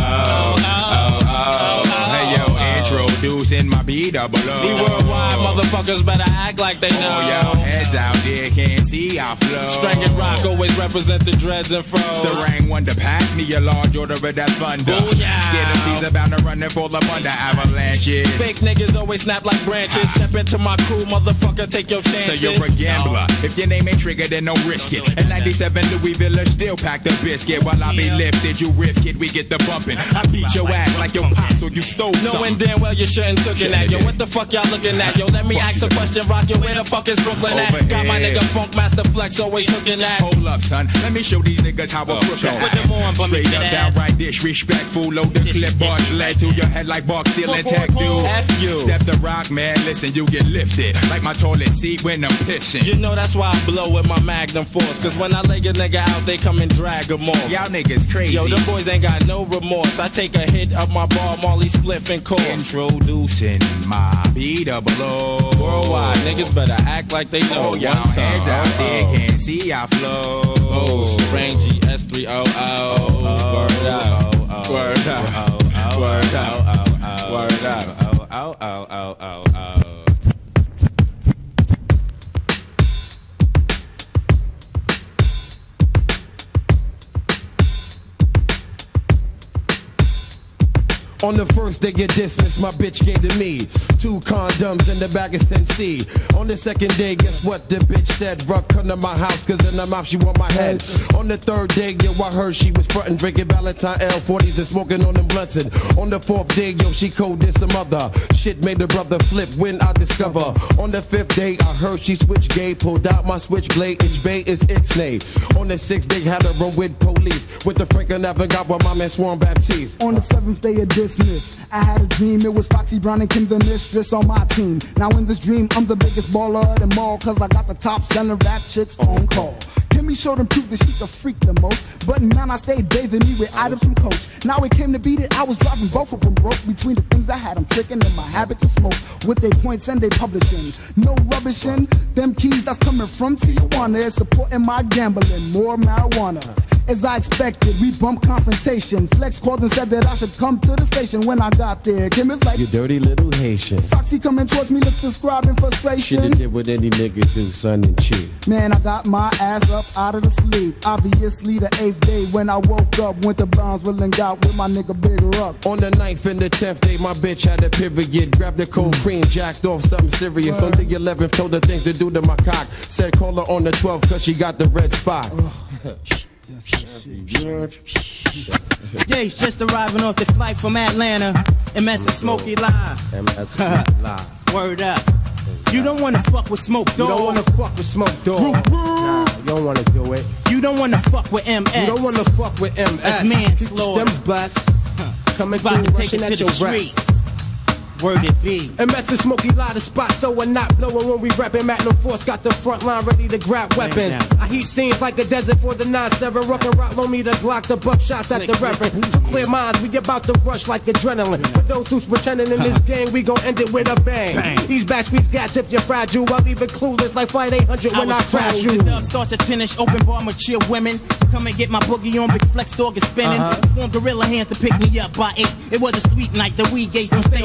Hey yo, introducing my beat up below. The worldwide motherfuckers better act like they know. Yo, heads out there can't see our flow. Strang and Rock always represent the dreads and froze. Starang one to pass me a large order of that thunder. Scared of Caesar bound to run and fall up under avalanches. Fake niggas always snap like branches. Step into my crew, motherfucker, take your chances. So you're a gambler. If your name ain't triggered, then don't risk it. At 97 Louis Village, still pack the biscuit. While I be lifted, you riff kid, we get the bumping. I beat your ass like your pop, so you stole something. Knowing damn well you shouldn't took it at. Yo, what the fuck y'all looking at? Yo, let me ask a question, Rock. Yo, where the fuck is Brooklyn at? Got my nigga Funk Master Flex always hooking at. Hold up, son. Let me show these niggas how a crook act. Straight up, downright disrespectful. Load the clip, arch lead to your head like Bark Steel and Tech dude. F you. Step the rock, man. Listen, you get lifted like my toilet seat when I'm pissing. You know that's why I blow with my Magnum Force. Cause when I lay a nigga out, they come and drag him off. Y'all niggas crazy. Yo, them boys ain't got no remorse. I take a hit of my ball, Marley Spliff and cough. Introducing my beat up below. Worldwide, nniggas better act like they know. Oh, y'all hands out there can't see our flow. Oh, Strange S300. Word out. Word out. Word out. Word out. On the first day you dismissed, my bitch gave to me 2 condoms in the bag of Sensi. On the second day, guess what the bitch said? Ruck, come to my house, cause in her mouth she want my head. On the third day, yo, I heard she was frontin', drinking Valentine L40s and smoking on them blunts. On the fourth day, yo, she coded some other shit, made the brother flip when I discover. On the fifth day, I heard she switched gay, pulled out my switchblade, each bay is ixnay. On the sixth day, had her run with police. Went to Franklin Avenue, got with my man Swarm Baptiste. On the 7th day of dismissed, I had a dream, it was Foxy Brown and Kim the mistress on my team. Now in this dream, I'm the biggest baller of them all, cause I got the top selling rap chicks on call. Kimmy showed them proof that she could freak the most, but man, I stayed bathing me with items from Coach. Now it came to beat it, I was driving both of them broke. Between the things I had them tricking and my habit to smoke, with their points and they publishing. No rubbish in them keys that's coming from Tijuana is supporting my gambling, more marijuana. As I expected, we bumped confrontation. Flex called and said that I should come to the station. When I got there, Kim is like, you dirty little Haitian. Foxy coming towards me, look describing frustration. Should've did what any nigga do, son, and cheat. Man, I got my ass up out of the sleep. Obviously the 8th day when I woke up, went to Brownsville and got with my nigga Big Ruck. On the 9th and the 10th day, my bitch had a period. Grabbed the cold cream, jacked off something serious. On the 11th, told her things to do to my cock. Said call her on the 12th cause she got the red spot. Yeah, he's just arriving off the flight from Atlanta. MS is Smokey Live. Word up. You don't wanna fuck with Smoke Dog. You don't wanna fuck with Smoke Dog. Nah, you don't wanna do it. You don't wanna fuck with MS. You don't wanna fuck with MS. That's manslaughter. Them's blessed. Coming about through, to take it rushing to at the your street. breath. Word it be. MS and Smokey Live the spot, so we're not blowing when we rapping. Magnum Force got the front line ready to grab weapons. I heat scenes like a desert for the 9-7. Rock and rock, loan me the Glock, the buck shots at the reverend. To clear minds, we about to rush like adrenaline. For those who's pretending in this game, we gon' end it with a bang. These backspeeds gats if you're fragile. I'll leave it clueless like Flight 800 when I crash you. The dub starts at 10-ish, open bar, mature women. Come and get my boogie on, big flex dog is spinning. Form gorilla hands to pick me up by 8. It was a sweet night, the weed gates don't stay open late.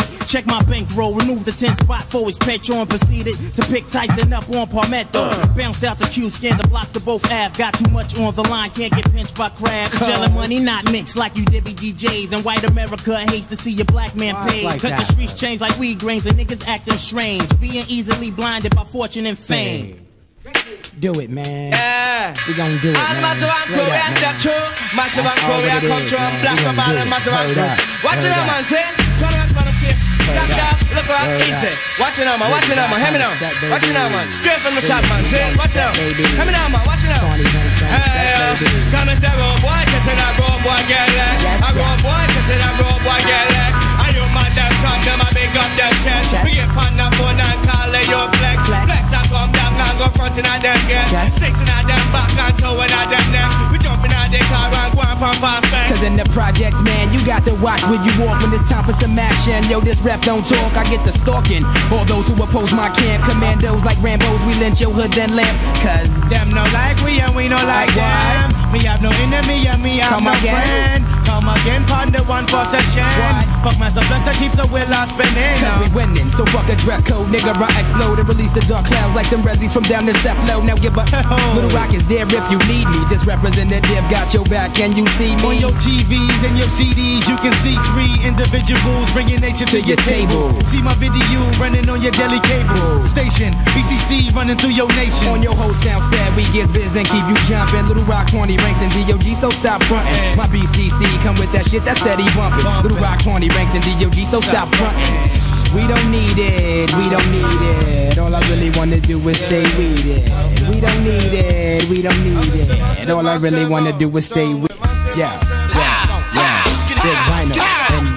Check my bankroll, remove the 10 spot for his petrol and proceeded to pick Tyson up on Palmetto. Bounced out the queue, scanned the blocks to both Ave. Got too much on the line, can't get pinched by crab. Gelling money not mixed like you Dibby DJs. And white America hates to see a black man paid. like Cut that. the streets change like weed grains and niggas acting strange. Being easily blinded by fortune and fame. Do it, man. Yeah. We gon' do it, And man. Massive and Straight Crew, we up, are man. step two. Massive and That's Crew, all we are it come is, through and man. blast We some gonna ball do and it. Massive and Word Crew. up. Watch it Word now, up. man, say. Turn around, man, up kiss. Tap, tap, look around, Word easy. up. Watch it now, man, watch it now, man. Hear me now. Set, baby. Watch it now, man. Straight from the top, man. Say, watch it now. Baby. Hear me now, man, watch it now. Hey, come and say, road boy, kissing that road boy, get leg. A road boy, kissing that road boy, get leg. And you man, them come, them a big up them chest. We get pan the phone and call it your flex. Flex and come down and go front in a them get. Six in a them back and two in a them neck. We jumping out the car and go up on fast man. Cause in the projects, man, you got to watch where you walk when it's time for some action. Yo, this rap don't talk, I get the stalking. All those who oppose my camp, commandos like Rambos, we lynch your hood then lamp. Cause them no like we and we no like them. Me have no enemy and me have Come no again. friend. Come again, pon the one for session. Fuck Master Flex that keeps a will I spinning. Cause we winning, so fuck a dress code, nigga. I explode and release the dark clouds like them resis from down the Cephalo. Now give up. Little Rock is there if you need me. This representative got your back, can you see me? On your TVs and your CDs, you can see 3 individuals bringing nature to your table. See my video running on your daily cable station. BCC running through your nation. On your whole sound sad, we get biz and keep you jumping. Little Rock 20 ranks and DOG, so stop frontin'. My BCC come with that shit that's steady bumpin'. Little Rock 20 ranks and DOG, so stop frontin'. We don't need it, we don't need it. All I really wanna do is stay with it. We don't need it, we don't need it. All I really wanna do is stay with it. Yeah, yeah, yeah. Big Rhino and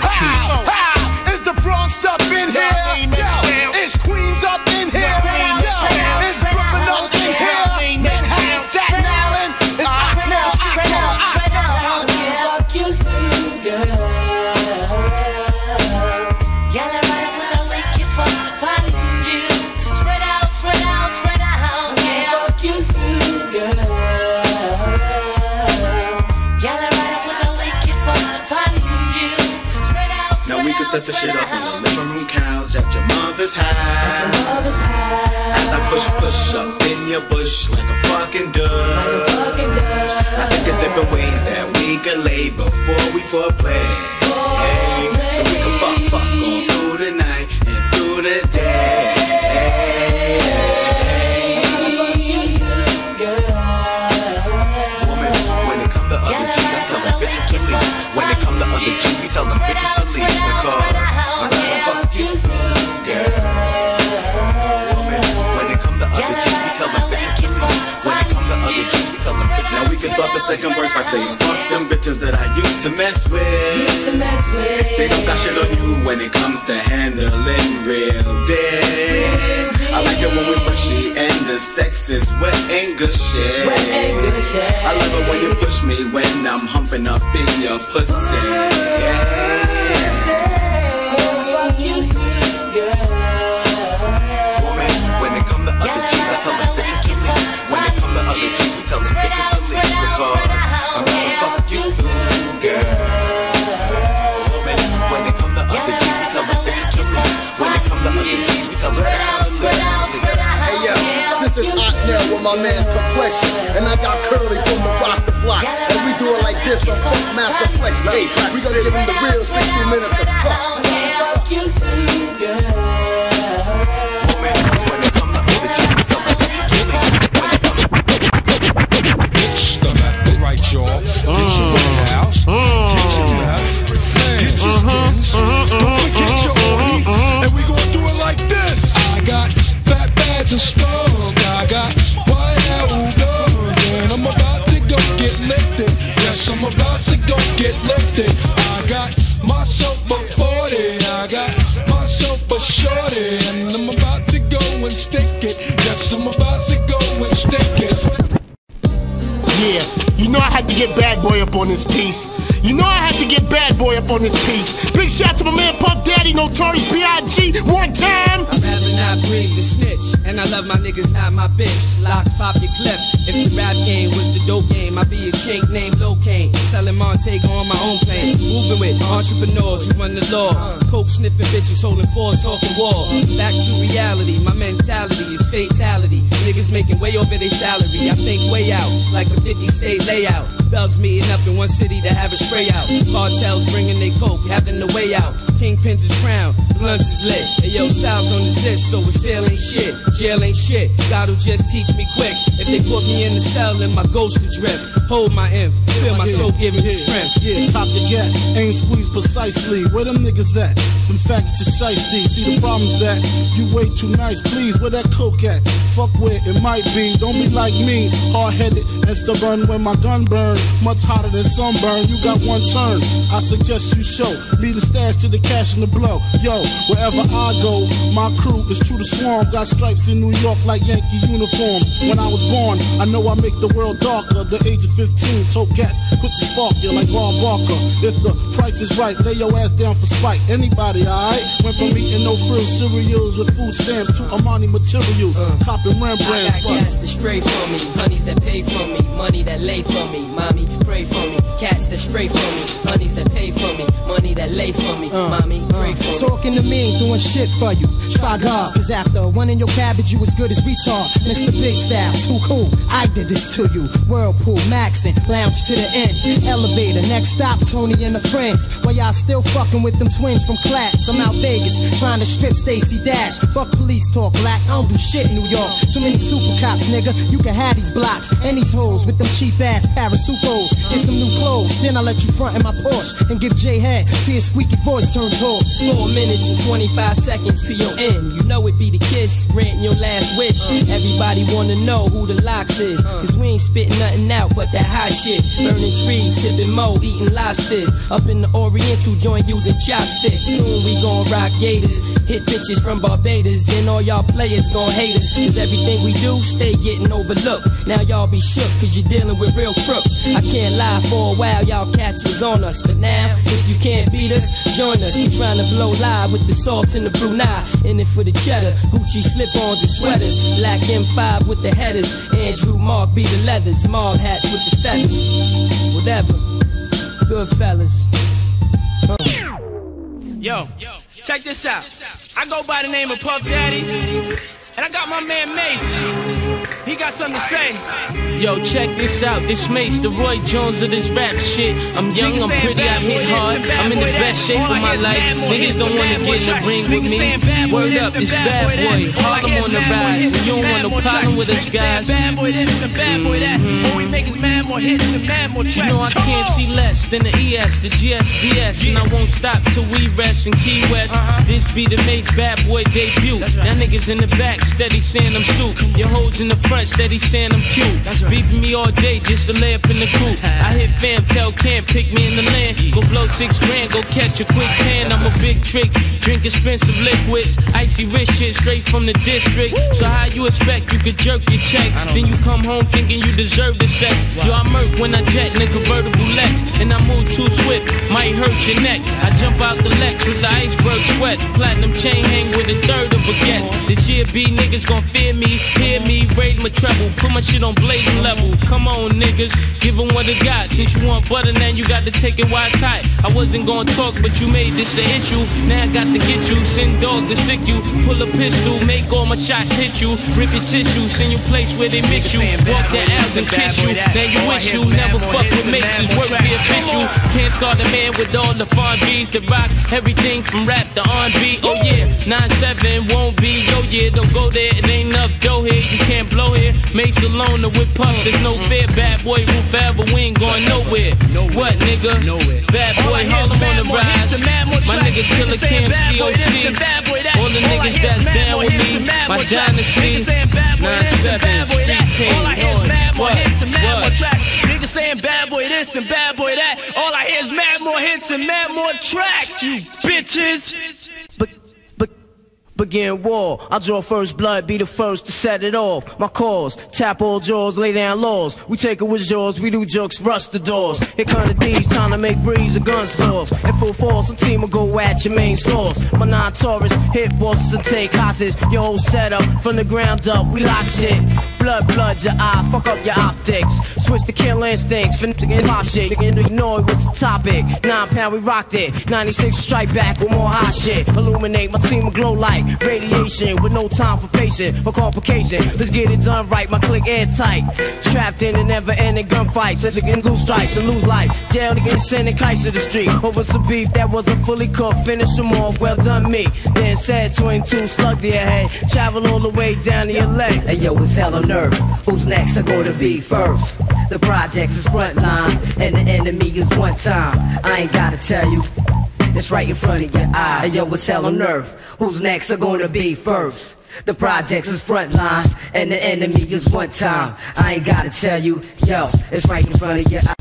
It's the Bronx up in here. It's Queens up in here. It's Brooklyn up in here. Manhattan, Staten Island. It's up now. Fuck you, girl. Y'all are right up with the wicked fuck upon you. Spread out, spread out, spread out. Yeah, fuck you, girl. Y'all are right up with the wicked fuck upon you. Spread out, Now we can start the shit off on the living room couch at your mother's house. As I push up in your bush like a fucking duck. I think of different ways that we can lay before we foreplay. Hey, so we can fuck all through the night and through the day. Woman, when it come to other G's, I tell them bitches to leave. When it come to other G's, we tell them bitches to leave because I'd rather fuck you, girl. Woman, when it come to other G's, we tell them bitches to leave. When it come to other G's, we tell them bitches. Now we can start the second verse by saying fuck them bitches that I used to mess with. They don't got shit on you when it comes to handling real dick. I like it when we mushy and the sex is wet and good shit. I love it when you push me when I'm humping up in your pussy. Woman, when it come to other G's, I tell them bitches to leave. When it come to other G's, we tell them bitches to leave because I'd rather fuck you, girl. Woman, when it come to other G's, we tell them bitches to leave. When it come to other G's, we tell them bitches to leave. Hey yo, this is Otnell with my man's Complexion, and I got Curly from the roster block. And we do it like this, the Funk Master Flex tape. We gonna give him the real 60 minutes of fuck. Bitch, the left, the right, y'all. Get your White House, get your left, get your skins, get your ornaments, and we gon' do it like this. I got fat bags and stones, I got white out guns, and I'm about to go get lifted. Yes, I'm about to go get lifted. I got myself a 40, I got myself a shorty, and I'm about to go and stick it. Yes, I'm about to go and stick it. Yeah, you know I had to get Bad Boy up on this piece. You know I had to get Bad Boy up on this piece. Big shout to my man Puff Daddy, Notorious B.I.G. One time. I'd rather not breathe the snitch, and I love my niggas, not my bitch. Locks pop your clip. If the rap game was the dope game, I'd be a chink named Lil Kane, selling Montego on my own plane. Moving with entrepreneurs who run the law. Coke sniffing bitches holding fours, talking war. Back to reality, my mentality is fatality. Niggas making way over their salary. I think way out, like a 50-state layout. Thugs meeting up in one city to have a spray out. Cartels bringing their coke, having the way out. Kingpins is crown, blunts is lit. And yo, styles don't exist, so a sale ain't shit. Jail ain't shit, God'll just teach me quick. If they put me in the cell, then my ghost will drift. Hold my inf, feel my soul giving me strength. Yeah, cop the gat, aim squeeze precisely. Where them niggas at? Them faggots is shiesty. See the problem's that you way too nice, please. Where that coke at? Fuck where it might be. Don't be like me, hard-headed and stubborn when my gun burn. Much hotter than sunburn. You got one turn. I suggest you show me the stash to the cash and the blow. Yo, wherever I go, my crew is true to swarm. Got stripes in New York like Yankee uniforms. When I was born, I know I make the world darker. The age of 15, tote gats, quick to spark you like Bob Barker. If the price is right, lay your ass down for spite. Anybody, alright? Went from eating no frill cereals with food stamps to Armani materials. Copping Rembrandt. I got gas to spray for me, honeys that pay for me, money that lay for me. Mommy, pray for me. Cats that spray for me, honeys that pay for me, money that lay for me. Mommy, pray for me. Talking to me, doing shit for you. Try God, cause after one in your cabbage, you as good as retard. Mr. Big Style, too cool. I did this to you. Whirlpool, Maxin, lounge to the end. Elevator, next stop, Tony and the friends. While y'all still fucking with them twins from class. I'm out Vegas, trying to strip Stacey Dash. Fuck police talk, black, I don't do shit in New York. Too many super cops, nigga. You can have these blocks and these hoes with them cheap ass parasucos. Get some new clothes, then I let you front in my Porsche and give J head till his squeaky voice turns hoarse. 4 minutes and 25 seconds to your end. You know it be the kiss, granting your last wish. Everybody wanna know who the locks is, cause we ain't spitting nothing out but that hot shit. Burning trees, sipping mo, eating lobsters. Up in the Oriental joint using chopsticks. Soon we gon' rock gators, hit bitches from Barbados. And all y'all players gon' hate us, cause everything we do stay getting overlooked. Now y'all be shook cause you're dealing with real crooks. I can't lie, for a while y'all cats was on us, but now if you can't beat us, join us. We trying to blow live with the salt and the Brunei. In it for the cheddar, Gucci slip-ons and sweaters. Black M5 with the headers, Andrew Mark be the leathers, Marg hats with the feathers. Whatever, good fellas. Yo, check this out. I go by the name of Puff Daddy, and I got my man Mace. He got something to say. Yo, check this out. This Mace, the Roy Jones of this rap shit. I'm young, I'm pretty, I hit hard. I'm in the best shape of my life. Niggas don't wanna get in the ring with me. Word up, it's Bad Boy. Harlem on the rise. And you don't want no problem with us, guys. Bad boy this and bad boy that. All we make is mad more hits and mad more tracks. You know I can't see less than the ES, the GSBS. And I won't stop till we rest in Key West. This be the Mace Bad Boy debut. Now niggas in the back, steady saying I'm soup. Your hoes in the front, steady saying I'm cute. Beeping me all day just to lay up in the coupe. I hit fam, tell Cam, pick me in the land. Go blow 6 grand, go catch a quick tan. I'm a big trick, drink expensive liquids. Icy rich shit straight from the district. So how you expect you could jerk your check? Then you come home thinking you deserve the sex. Yo, I murk when I jet in a convertible Lex. And I move too swift, might hurt your neck. I jump out the Lex with the iceberg sweats. Platinum chain hang with a third of baguettes. This year B niggas gon' fear me, hear me, raise my treble. Put my shit on blazing level. Come on niggas, give them what it got. Since you want butter, now you got to take it while it's hot. I wasn't gonna talk, but you made this an issue. Now I got to get you, send dog to sick you. Pull a pistol, make all my shots hit you. Rip your tissue, send you place where they mix you. Walk their ass and kiss you. Now you wish you never fuck with mates, his work be official. Can't scar the man with all the fun beats that rock everything from rap to R&B. Oh yeah, 9-7 won't be. Yo yeah, don't go there, it ain't enough dough here. You can't blow here. Mace alone or with Puff, there's no fear. Bad boy rule forever, we ain't going nowhere. What nigga? Bad boy Harlem on the rise. My niggas Killer Cam COC. All the niggas that's down with me. My dynasty 9-7 street team. All I hear is mad more hits and mad more tracks. Niggas saying bad boy this and bad boy that. All I hear is mad more hits and mad more tracks. You bitches. begin war. I draw first blood, be the first to set it off. My cause, tap all jaws, lay down laws. We take it with jaws, we do jokes, rust the doors. Here come the D's, trying to make breeze of guns toss. In full force, a team will go at your main source. My non-Taurus, hit bosses and take hostage. Your whole setup, from the ground up, we lock shit. Blood your eye, fuck up your optics. Switch the kill instincts, finish and pop shit. You know it was the topic. 9 pound, we rocked it. 96 strike back with more hot shit. Illuminate, my team will glow like radiation with no time for patience or complication. Let's get it done right, my click airtight. Trapped in a never-ending gunfight. Since again blue stripes and lose life. Jailed again, sending kites to the street. Over some beef that wasn't fully cooked. Finish them off, well done me. Then said 22 slug to your head. Travel all the way down to your leg. Hey yo, it's hell on earth. Who's next are gonna be first? The projects is frontline, and the enemy is one time. I ain't gotta tell you, it's right in front of your eye. Hey yo, it's hell on earth. Who's next are gonna be first? The projects is frontline, and the enemy is one time. I ain't gotta tell you, yo, it's right in front of your eye.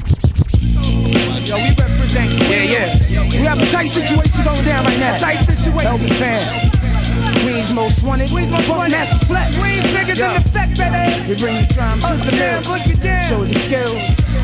Yo, we represent. Yeah. We have a tight situation going down right now. Tight situation. LB fam. Queens most wanted. Queens most wanted. Master Flex. Queens niggas in effect, baby. We bring the crime to the mill. Show the skills.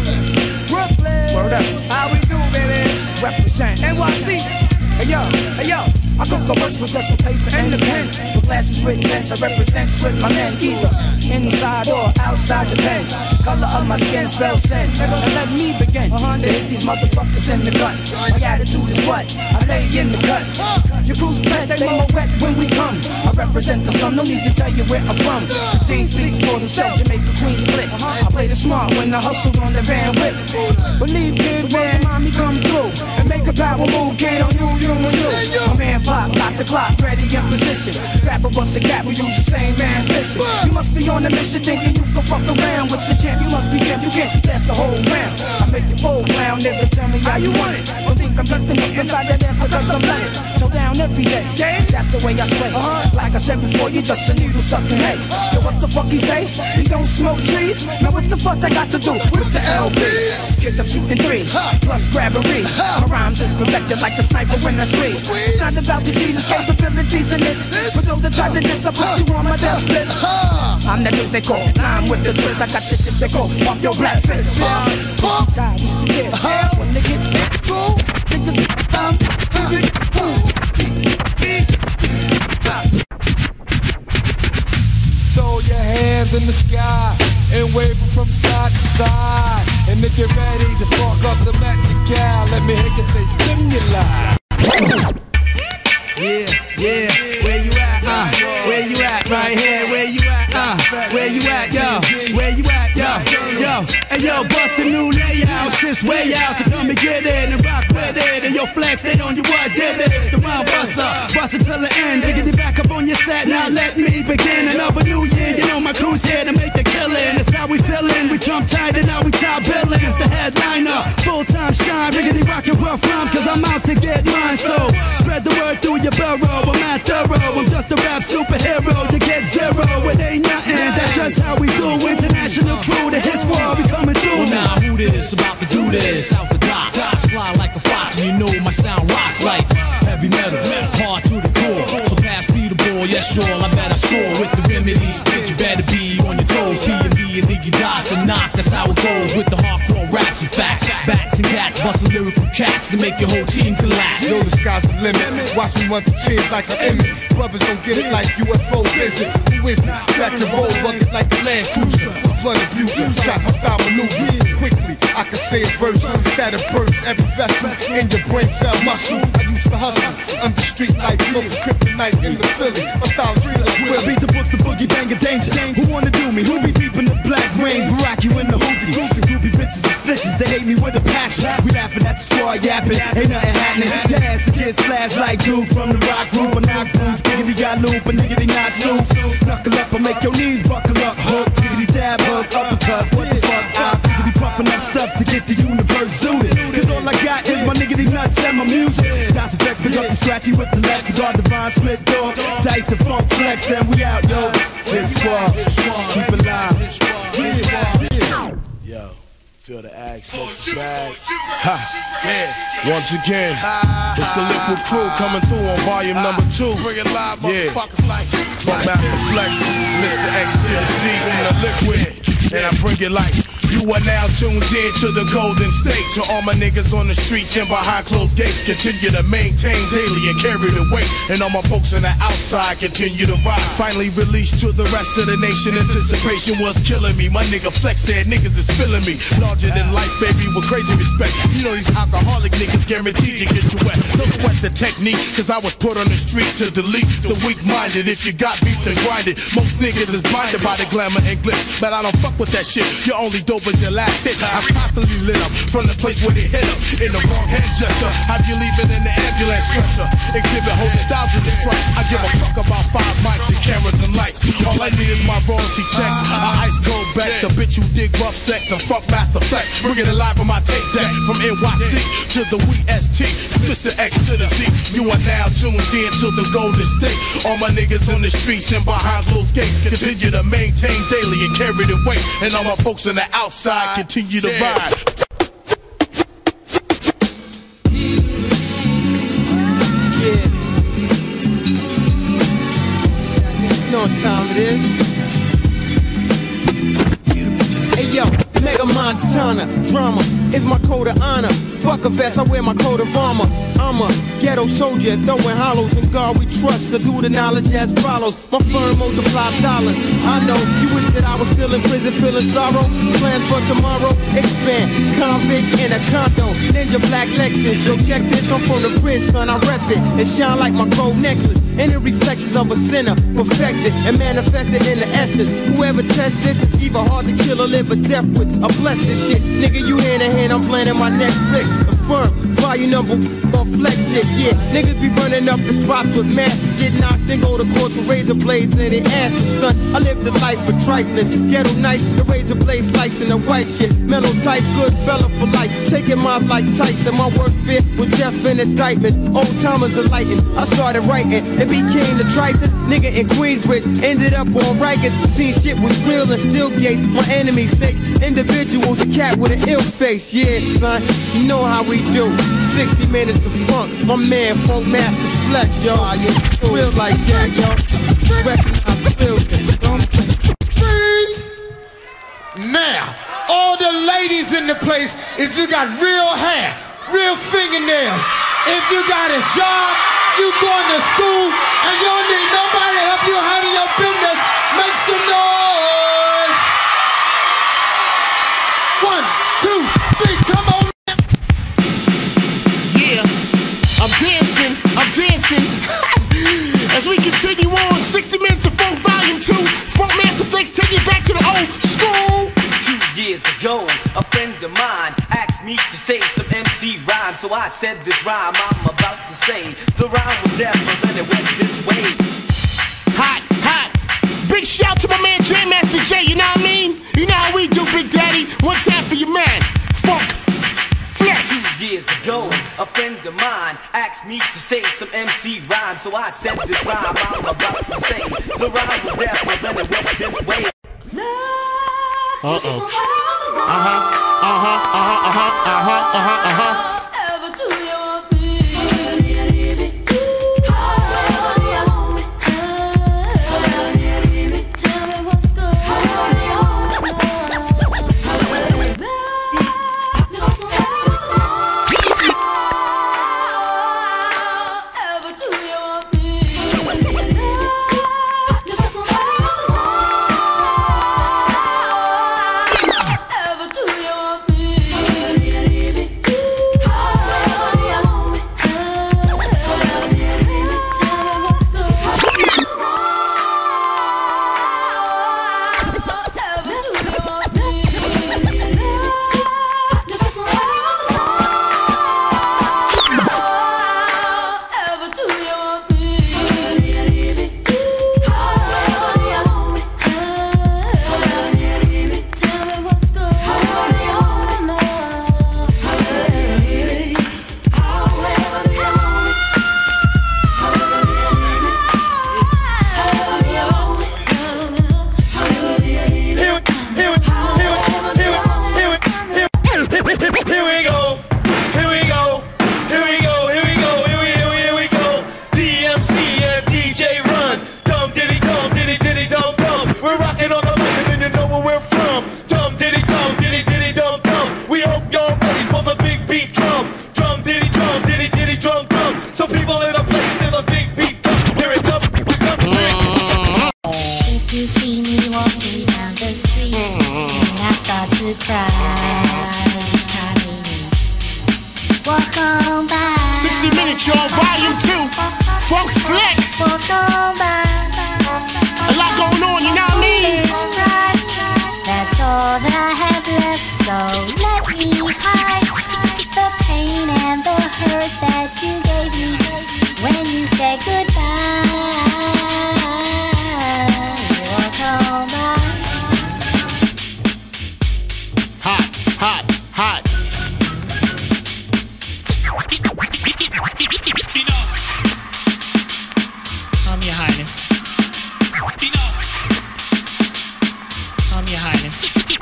Brooklyn. Word up. How we do, baby? Represent. NYC. Hey yo. I thought the works was just a paper and a pen. With glasses with tents, I represent with my men. Either inside or outside the pen. Color of my skin spells sin. Now let me begin to hit these motherfuckers in the gun. My attitude is what? I lay in the cut. Your crew's wet, they more wet when we come. I represent the slum, no need to tell you where I'm from. The team speaks for themselves, Jamaica Queens click. I play the smart when I hustled on the van whip. Believe kid when mommy come through and make a power move, kid on you and you. My man pop, lock the clock, ready in position. Rapper bust a cat, we use the same man fishing. You must be on a mission thinking you can fuck around with the champ. You must be him, you can't last the whole round. I make you full clown, nigga, tell me how you want it. Don't think I'm lifting up inside that ass because I'm letting so down every day. That's the way I sway. Like I said before, you just a needle sucking hay. Yo, what the fuck he say? He don't smoke trees? Now what the fuck I got to do with the LBs? Get them shooting threes, plus grabberies. My rhymes is perfected like a sniper when I squeeze. It's not about the Jesus capabilities in this. For those that try to diss, I put you on my death list. I'm the dude they call, I'm with the twist. I got the shit they call, pump your black fist. Time is the deal. When they get through, niggas throw your hands in the sky and wave them from side to side. And if you're ready to spark up the Magical, let me hear you say stimuli. Yeah, where you at, where you at, right here, where you at, where you at, yo, where you at, yo, hey yo, bust a new layout, shit's way out, so come and get it and rock with it, and yo flex, they on you what did it, the round bust it till the end, they get it back up on your set, now let me begin another new year, you know my crew's here to make the killing, that's how we feelin', we jump tight and now we top billin', it's the headliner, full-time shine, riggedy rockin' rough rhymes, cause I'm out to get mine, so spread the word through your burrow, I'm not thorough, I'm just a rap superhero, you get zero, it ain't nothing, that's just how we do, international crew, the hit squad, we coming through. Well now who this, about to do this, out the dock, slide like a fox, and you know my sound rocks like heavy metal, hard to the core, so pass me the ball, yeah sure, I better score with the remedies, bitch you better be on your toes, P&D and Diggy Dots and knock, that's how it goes with the hardcore raps and facts, bats and cats, bustin' lyrical cats to make your whole team collapse. Yo, the sky's the limit, watch me run the chins like an image, brothers don't get it like UFO visits, who is it? Back and roll, rugged like a Land Cruiser, blunt abuser, shot my style maneuvers, quickly, I can say a verse, that a burst every vessel, in your brain cell muscle, I used to hustle, under street lights, smoking kryptonite in the Philly, my style is real as will. I beat the books, the boogie, banger, danger, who wanna do me, who be deep in the black rain, Barack you in the hoopty, groupie bitches and snitches, they hate me with a passion, we laughing at the squad yapping, ain't nothing happening, your ass to get slashed like dude from the rock group, I knock boots, giggity got loop, a nigga they not loose, knuckle up, I make your knees buckle up, hook, giggity jab, hook, uppercut, what the fuck, I giggity puffin' up stuff to get the universe suited, cause all I got is my niggity nuts and my music, Dice Effects, pick up the scratchy with the left, to guard Divine Smith, dog, Dice and Funk Flex, and we out, yo, this squad, keep it live, Yo, Feel the ag, smoke the bag. Ha, yeah. Once again, it's the Liquid Crew coming through on volume number 2. Bring it live, yeah. motherfuckers like Funkmaster Flex, Mr. X to the C from the Liquid. And I bring it like you are now tuned in to the Golden State. To all my niggas on the streets and behind closed gates, continue to maintain daily and carry the weight. And all my folks on the outside continue to ride. Finally released to the rest of the nation. Anticipation was killing me. My nigga Flex said niggas is feeling me. Larger than life, baby, with crazy respect. You know these alcoholic niggas guaranteed to get you wet. Don't sweat the technique, cause I was put on the street to delete the weak-minded. If you got beef, then grind it. Most niggas is blinded by the glamour and glitz, but I don't fuck with that shit. Your only dope is your last hit. I'm constantly lit up from the place where they hit up. In the wrong hand gesture, have you leaving in the ambulance stretcher? Exhibit holding thousands of stripes. I give a fuck about 5 mics and cameras and lights. All I need is my royalty checks. I ice cold backs, a bitch who dig rough sex and fuck Master Flex. Bring it alive on my tape deck from NYC to the WEST. It's Mr. X to the Z. You are now tuned in to the Golden State. All my niggas on the streets and behind closed gates continue to maintain daily and carry the weight. And all my folks on the outside continue to ride. Yeah. You know what time it is. Hey yo, Mega Montana, drama is my code of honor. Fuck a vest, I wear my coat of armor. I'm a ghetto soldier, throwing hollows in God we trust. So do the knowledge as follows. My firm multiply dollars. I know you wish that I was still in prison, feeling sorrow. Plans for tomorrow, expand. Convict in a condo, Ninja Black Lexus. Yo, check this, I'm from the bridge, son. I rep it. It shine like my gold necklace. And the reflections of a sinner, perfected and manifested in the essence. Whoever tests this is either hard to kill or live a death with. I bless this shit, nigga. You hand in hand, I'm blending my next pick. Affirm, volume number on flex shit. Yeah, niggas be running up the spots with masks, get knocked and go to court with razor blades in their asses, son. I live the life of trifleness, ghetto nice, the razor blade slicing the white shit. Mellow type, good fella for life, taking mines like Tyson. My work fit with death and indictments. Old timers enlightened. I started writing and became the trifest nigga in Queensbridge. Ended up on Rikers, seen shit was real and still gates. My enemies snake individuals, a cat with an ill face. Yeah, son, you know how we do. 60 minutes of funk, my man Funkmaster Flex, yo. Real like that, yo. Recognize real this. Freeze! Now, all the ladies in the place, if you got real hair, real fingernails, if you got a job, you going to school, and you don't need nobody to help you handle your business, make some noise! 1, 2, 3, come on! I'm dancing. As we continue on, 60 Minutes of Funk Volume 2, Funkmaster Flex taking you back to the old school. 2 years ago, a friend of mine asked me to say some MC rhyme, so I said this rhyme I'm about to say. The rhyme was there, but then it went this way. Hot. Big shout to my man J Master J, you know what I mean? You know how we do, Big Daddy. One time for your man, Funk Flex. 2 years ago, a friend of mine asked me to say some MC rhyme, so I said this rhyme I'm about to say. The rhyme was there, but then it went this way. Bitch, you're on volume 2. Funk Flex. A lot going on, you know what I mean? That's all that I have left, so let me hide the pain and the hurt that you gave me when you said goodbye. Walk on by. Hot, hot, hot. Your Highness. Your Highness.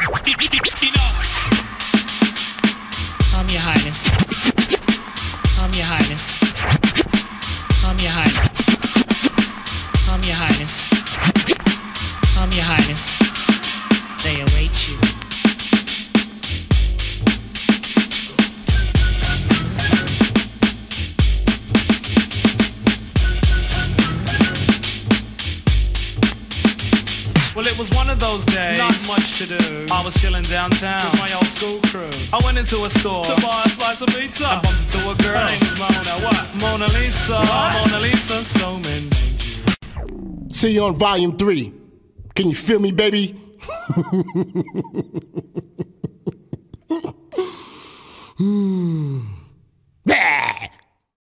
Your Highness. Your Highness. Your Highness. Your Highness. Your Highness. They await you. Well, it was one of those days, not much to do. I was chilling downtown with my old school crew. I went into a store to buy a slice of pizza and bumped into a girl. Her name was Mona. What? Mona Lisa. What? Mona Lisa. So many. See you on volume 3. Can you feel me, baby? Bah!